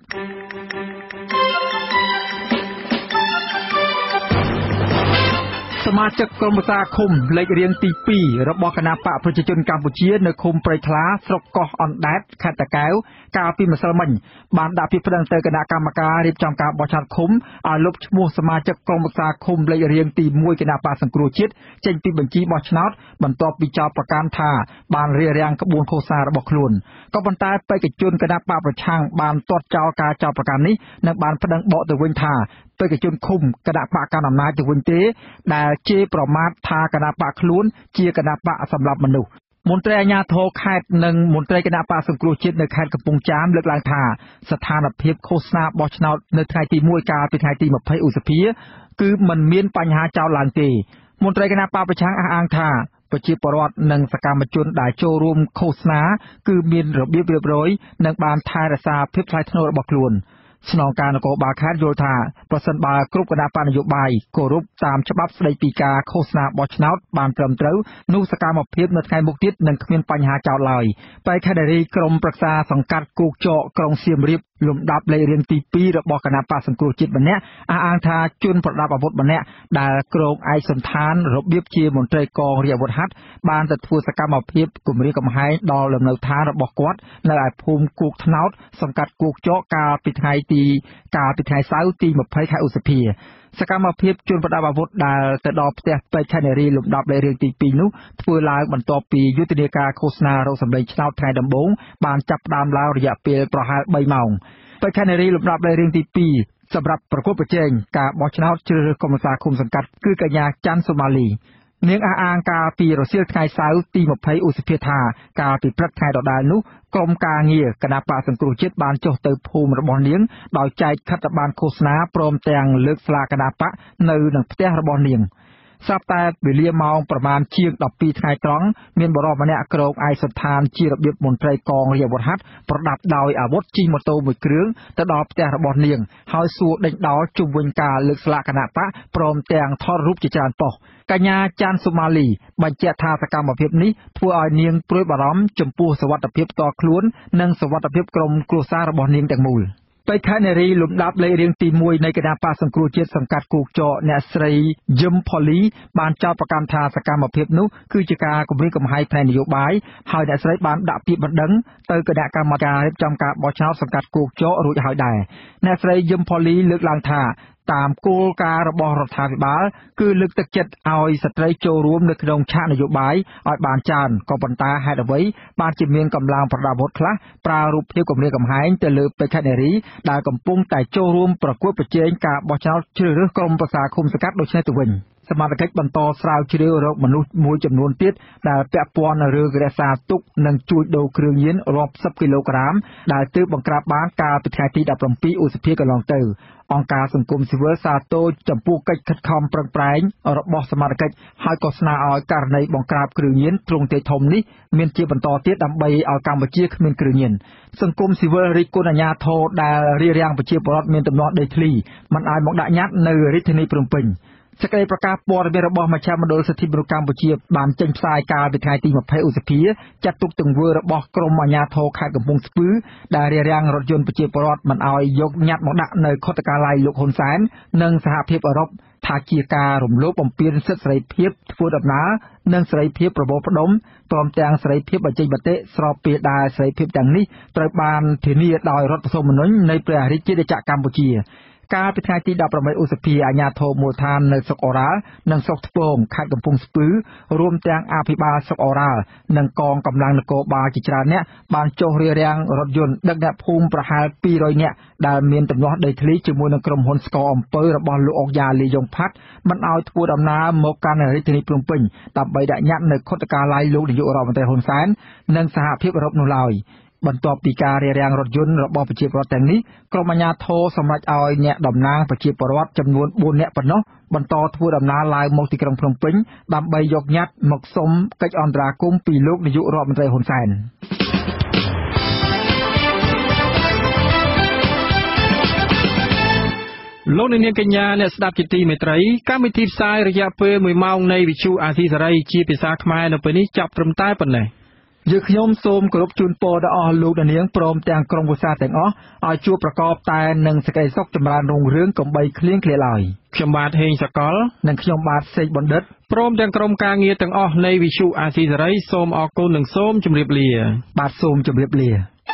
សមាជិកក្រុមប្រឹក្សាឃុំលេខរៀងទីពីររបស់គណៈបកប្រជាជនកម្ពុជានៅឃុំព្រៃថ្លាស្រុកកោះអណ្ដែតខេត្តតាកែវកាលពីម្សិលមិញបានដាក់ពាក្យប្តឹងទៅគណៈកម្មការរៀបចំការបោះឆ្នោតឃុំឲ្យលុបឈ្មោះសមាជិកក្រុមប្រឹក្សាឃុំលេខរៀងទីមួយគណៈបកសង្គ្រោះជាតិចេញពីបញ្ជីបោះឆ្នោតបន្ទាប់ពីចោទប្រកាន់ថាបានរារាំងក្បួនឃោសនារបស់ខ្លួនក៏ប៉ុន្តែបេក្ខជនគណៈបកប្រឆាំងបានទាត់ចោលការចោទប្រកាន់នេះនិងបានប្តឹងបកទៅវិញថាបេក្ខជនឃុំគណៈបកកណ្ដាលអំណាចទៅវិញទេដែលជេរប្រមាថថាគណៈបកខ្លួនជាគណៈបកសម្លាប់មនុស្សមន្ត្រីអាជ្ញាធរខេត្តនិងមន្ត្រីគណៈបកសង្គ្រោះជាតិនៅខេត្តកំពង់ចាមលើកឡើងថាស្ថានភាពឃោសនាបោះឆ្នោតនៅថ្ងៃទីមួយកាលពីថ្ងៃទីម្ភៃឧសភាគឺមិនមានបញ្ហាចោទឡើងទេមន្ត្រីគណៈបកប្រឆាំងអះអាងថាប្រជាពលរដ្ឋនិងសកម្មជនដែលចូលរួមឃោសនាគឺមានរបៀបរៀបរយនិងបានថែរក្សាភាពថ្លៃថ្នូររបស់ខ្លួនស្នងការនគរបាលខេត្តយល់ថាប្រសិនបើគ្រប់គណៈបកនយោបាយគោរពតាមច្បាប់ស្តីពីការឃោសនាបោះឆ្នោតបានត្រឹមត្រូវនោះសកម្មភាពនៅថ្ងៃមុខទៀតនឹងគ្មានបញ្ហាចោទឡើយបេក្ខនារីក្រុមប្រឹក្សាសង្កាត់គោកចកក្រុងសៀមរាបលំដាប់លេខរៀងទីពីររបស់គណៈបកសង្គ្រោះជាតិម្នាក់អះអាងថាជនប្រដាប់អាវុធម្នាក់ដែលក្រងឯកសន្តានរបៀបជាមន្ត្រីកងរាជអាវុធហត្ថបានទៅធ្វើសកម្មភាពគំរាមកំហែងដល់លំនៅឋានរបស់គាត់នៅឯភូមិគោកថ្នោតសង្កាត់គោកចកកាលពីថ្ងៃទីកាលពីថ្ងៃសៅរ៍ទីម្ភៃខែឧសភាសកម្មភាពជនប្រដាប់អាវុធដែលទៅដល់ផ្ទះបេក្ខនារីលំដាប់លេខរៀងទីពីរនោះធ្វើឡើងបន្ទាប់ពីយុទ្ធនាការឃោសនារកសម្លេងឆ្នោតថ្ងៃដំបូងបានចាប់ផ្ដើមឡើងរយៈពេលប្រហែលបីម៉ោងបេក្ខនារីលំដាប់លេខរៀងទីពីរសម្រាប់ប្រកួតប្រជែងការបោះឆ្នោតជ្រើសរើសក្រុមប្រឹក្សាឃុំសង្កាត់គឺកញ្ញាច័ន្ទសូម៉ាលីនាងអះអាងកាលពីរសៀលថ្ងៃសៅរ៍ទីម្ភៃឧសភាថាកាលពីព្រឹកថ្ងៃដដែលនោះក្រុមការងារគណៈបកសង្គ្រោះជាតិបានចុះទៅភូមិរបស់នាងដោយចែកខិត្តប័ណ្ណឃោសនាព្រមទាំងលើកស្លាកគណៈបកនៅនឹងផ្ទះរបស់នាងស្រាប់តែវេលាម៉ោងប្រមាណជាងដប់ពីរថ្ងៃត្រង់មានបរិសម្នាក់ក្រងឯកសណ្ឋានជារបៀបមន្ត្រីកងរាជអាវុធហត្ថប្រដាប់ដោយអាវុធជិះម៉ូតូមួយគ្រឿងទៅដល់ផ្ទះរបស់នាងហើយសួរដេញដោលជុំវិញការលើកស្លាកគណៈបកព្រមទាំងថតរូបជាច្រើនប៉ុស្តិ៍កញ្ញាច័ន្ទសូម៉ាលីបញ្ជាក់ថាសកម្មភាពនេះធ្វើឲ្យនាងព្រួយបារម្ភចំពោះសុវត្ថិភាពផ្ទាល់ខ្លួននិងសុវត្ថិភាពក្រុមគ្រួសាររបស់នាងទាំងមូលបេក្ខនារីលំដាប់លេខរៀងទីមួយនៃគណៈបកសង្គ្រោះជាតិសង្កាត់គោកចកអ្នកស្រីយឹមផូលីបានចោទប្រកាន់ថាសកម្មភាពនោះគឺជាការគំរាមកំហែងផ្នែកនយោបាយហើយអ្នកស្រីបានដាក់ពាក្យបណ្ដឹងទៅគណៈកម្មការរៀបចំការបោះឆ្នោតសង្កាត់គោកចករួចហើយដែរអ្នកស្រីយឹមផូលីលើកឡើងថាតាមគោលការណ៍របស់រដ្ឋាភិបាលគឺលើកទឹកចិត្តឲ្យស្ត្រីចូលរួមនៅក្នុងឆាកនយោបាយឲ្យបានច្រើនក៏ប៉ុន្តែហេតុអ្វីបានជាមានកម្លាំងប្រដាប់អាវុធខ្លះប្រើរូបភាពគំរាមកំហែងទៅលើបេក្ខនារីដែលកំពុងតែចូលរួមប្រកួតប្រជែងការបោះឆ្នោតជ្រើសរើសក្រុមប្រឹក្សាឃុំសង្កាត់ដូចនេះទៅវិញសមត្ថកិច្ចបន្តស្រាវជ្រាវរកមនុស្សមួយចំនួនទៀតដែលពាក់ព័ន្ធនឹងរឿងរក្សាទុកនិងជួញដូរគ្រឿងញៀនរាប់សិបគីឡូក្រាមដែលទើបបង្ក្រាបបានកាលពីថ្ងៃទីដប់ប្រាំពីរឧសភាកន្លងទៅអង្គការសង្គមស៊ីវិលសាទរចំពោះកិច្ចខិតខំប្រឹងប្រែងរបស់សមាជិកហើយក៏ស្នើឲ្យករណីបង្ក្រាបគ្រឿងញៀនទ្រង់ទ្រាយធំនេះមានជាបន្តទៀតដើម្បីឲ្យកម្ពុជាគ្មានគ្រឿងញៀនសង្គមស៊ីវិលរិះគន់អាជ្ញាធរដែលរារាំងប្រជាពលរដ្ឋមានទំនាស់ដីធ្លីមិនឲ្យមកដាក់ញត្តិនៅរាជធានីភ្នំពេញសេចក្តីប្រកាសព័ត៌មានរបស់មជ្ឈមណ្ឌលសិទ្ធិមនុស្សកម្ពុជាបានចេញផ្សាយកាលពីថ្ងៃទីម្ភៃឧសភាចាត់ទុកទង្វើរបស់ក្រុមអាជ្ញាធរខេត្តកំពង់ស្ពឺដែលរារាំងរថយន្តប្រជាពលរដ្ឋមិនឲ្យយកញត្តិមកដាក់នៅខុទ្ទកាល័យលោកហ៊ុនសែននិងសហភាពអឺរ៉ុបថាជាការរំលោភបំពានសិទ្ធិសេរីភាពធ្វើដំណើរនិងសេរីភាពប្រមូលផ្ដុំព្រមទាំងសេរីភាពបញ្ចេញមតិស្របពេលដែលសេរីភាពទាំងនេះត្រូវបានធានាដោយរដ្ឋធម្មនុញ្ញនៃព្រះរាជាណាចក្រកម្ពុជាកាលពីថ្ងៃទីដប់ប្រាំបីឧសភាអាជ្ញាធរមូលដ្ឋាននៅស្រុកអូរ៉ាល់និងស្រុកថ្ពងខេត្តកំពង់ស្ពឺរួមទាំងអភិបាលស្រុកអូរ៉ាល់និងកងកម្លាំងនគរបាលជាច្រើនអ្នកបានចុះរារាំងរថយន្តដឹកអ្នកភូមិប្រហែលពីររយនាក់ដែលមានទំនាស់ដីធ្លីជាមួយនឹងក្រុមហ៊ុនស្ករអំពៅរបស់លោកអុកយ៉ាលីយ៉ុងផាត់មិនឲ្យធ្វើដំណើរមកកាន់រាជធានីភ្នំពេញដើម្បីដាក់ញត្តិនៅខុទ្ទកាល័យលោកនាយករដ្ឋមន្ត្រីហ៊ុនសែននិងសហភាពអឺរ៉ុបនោះឡើយបន្ទាប់ពីការរារាំងរថយន្តរបស់ប្រជាពលរដ្ឋទាំងនេះក្រុមអាជ្ញាធរសម្រេចឲ្យអ្នកតំណាងប្រជាពលរដ្ឋចំនួនបួននាក់ប៉ុណ្ណោះបន្តធ្វើដំណើរឡើងមកទីក្រុងភ្នំពេញដើម្បីយកញត្តិមកសុំកិច្ចអន្តរាគមន៍ពីលោកនាយករដ្ឋមន្ត្រីហ៊ុនសែនលោកនាងកញ្ញាអ្នកស្ដាប់ជាទីមេត្រីកម្មវិធីផ្សាយរយៈពេលមួយម៉ោងនៃវិទ្យុអាស៊ីសេរីជាភាសាខ្មែរនៅពេលនេះចាប់ត្រឹមតែប៉ុណ្ណេះយើងខ្ញុំសូមគោរពជូនពរដល់អស់លោកអ្នកនាងព្រមទាំងក្រុមគ្រួសារទាំងអស់ឲ្យជួបប្រកបតែនឹងសេចក្តីសុខចម្រើនរុងរឿងកុំបីឃ្លៀងឃ្លាតឡើយខ្ញុំបាទហេងសកលនិងខ្ញុំបាទសេកបណ្ឌិតព្រមទាំងក្រុមការងារទាំងអស់នៃវិទ្យុអាស៊ីសេរីសូមអរគុណនិងសូមជម្រាបលាបាទសូមជម្រាបលា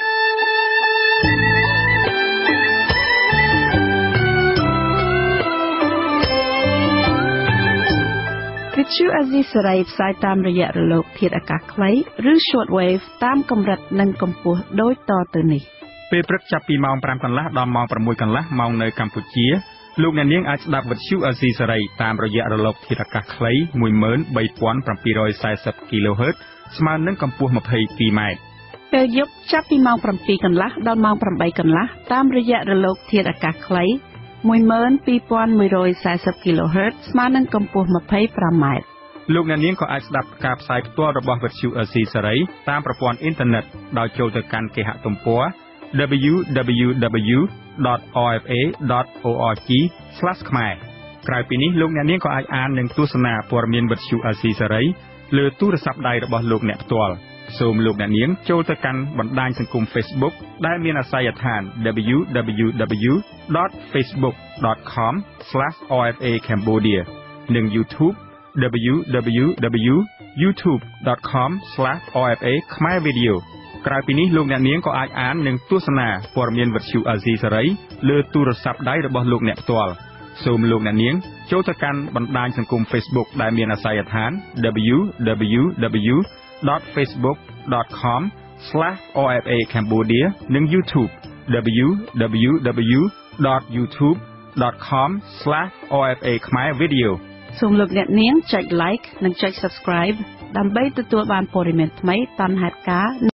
វិទ្យុអាស៊ីសេរីផ្សាយតាមរយៈរលកធាតុអាកាសខ្លីឬ shortwave តាមកម្រិតនិងកម្ពស់ដូចតទៅនេះពេលព្រឹកចាប់ពីម៉ោងប្រាំកន្លះដល់ម៉ោងប្រាំមួយកន្លះម៉ោងនៅកម្ពុជាលោកអ្នកនាងអាចស្ដាប់វិទ្យុអាស៊ីសេរីតាមរយៈរលកធាតុអាកាសខ្លី មួយម៉ឺនបីពាន់ប្រាំពីររយសែសិប គីឡូហឺត ស្មើនឹងកម្ពស់ ម្ភៃពីរ ម៉ែត្រពេលយប់ចាប់ពីម៉ោងប្រាំពីរកន្លះដល់ម៉ោងប្រាំបីកន្លះតាមរយៈរលកធាតុអាកាសខ្លី មួយម៉ឺនពីរពាន់មួយរយសែសិប គីឡូហឺត ស្មើនឹងកម្ពស់ ម្ភៃប្រាំ ម៉ែត្រលោកអ្នកនាងក៏អាចស្ដាប់ការផ្សាយផ្ទាល់របស់វិទ្យុអាស៊ីសេរីតាមប្រព័ន្ធអ៊ីនធឺណិតដោយចូលទៅកាន់គេហទំព័រ ដប៊្យូ ដប៊្យូ ដប៊្យូ ដត អារ អេហ្វ េ ដត អូ អារ ជី ស្លាស ខ្មែរក្រៅពីនេះលោកអ្នកនាងក៏អាចអាននិងទស្សនាព័ត៌មានវិទ្យុអាស៊ីសេរីលើទូរស័ព្ទដៃរបស់លោកអ្នកផ្ទាល់សូមលោកអ្នកនាងចូលទៅកាន់បណ្ដាញសង្គម Facebook ដែលមានអាសយដ្ឋាន ដប៊្យូ ដប៊្យូ ដប៊្យូ ដត ហ្វេសប៊ុក ដត ខម ស្លាស អារ អេហ្វ េ Cambodia និង YouTubeដប៊្យូ ដប៊្យូ ដប៊្យូ យូធូប ដត ខម ស្លាស អារ អេហ្វ េ ខ្មែរ Video ក្រៅពីនេះលោកអ្នកនាងក៏អាចអាននិងទស្សនាព័ត៌មានវិទ្យុអាស៊ីសេរីលើទូរស័ព្ទដៃរបស់លោកអ្នកផ្ទាល់សូមលោកអ្នកនាងចូលទៅកាន់បណ្ដាញសង្គម Facebook ដែលមានអាសយដ្ឋាន ដប៊្យូ ដប៊្យូ ដប៊្យូ ដត ហ្វេសប៊ុក ដត ខម ស្លាស អារ អេហ្វ េ Cambodia និង YouTube ដប៊្យូ ដប៊្យូ ដប៊្យូ ដត យូធូប ដត ខម ស្លាស អារ អេហ្វ េ ខ្មែរ Video សូមលោកអ្នកនាងចុច like និងចុច subscribe ដើម្បីទទួលបានព័ត៌មានថ្មីតាមហេតុការណ៍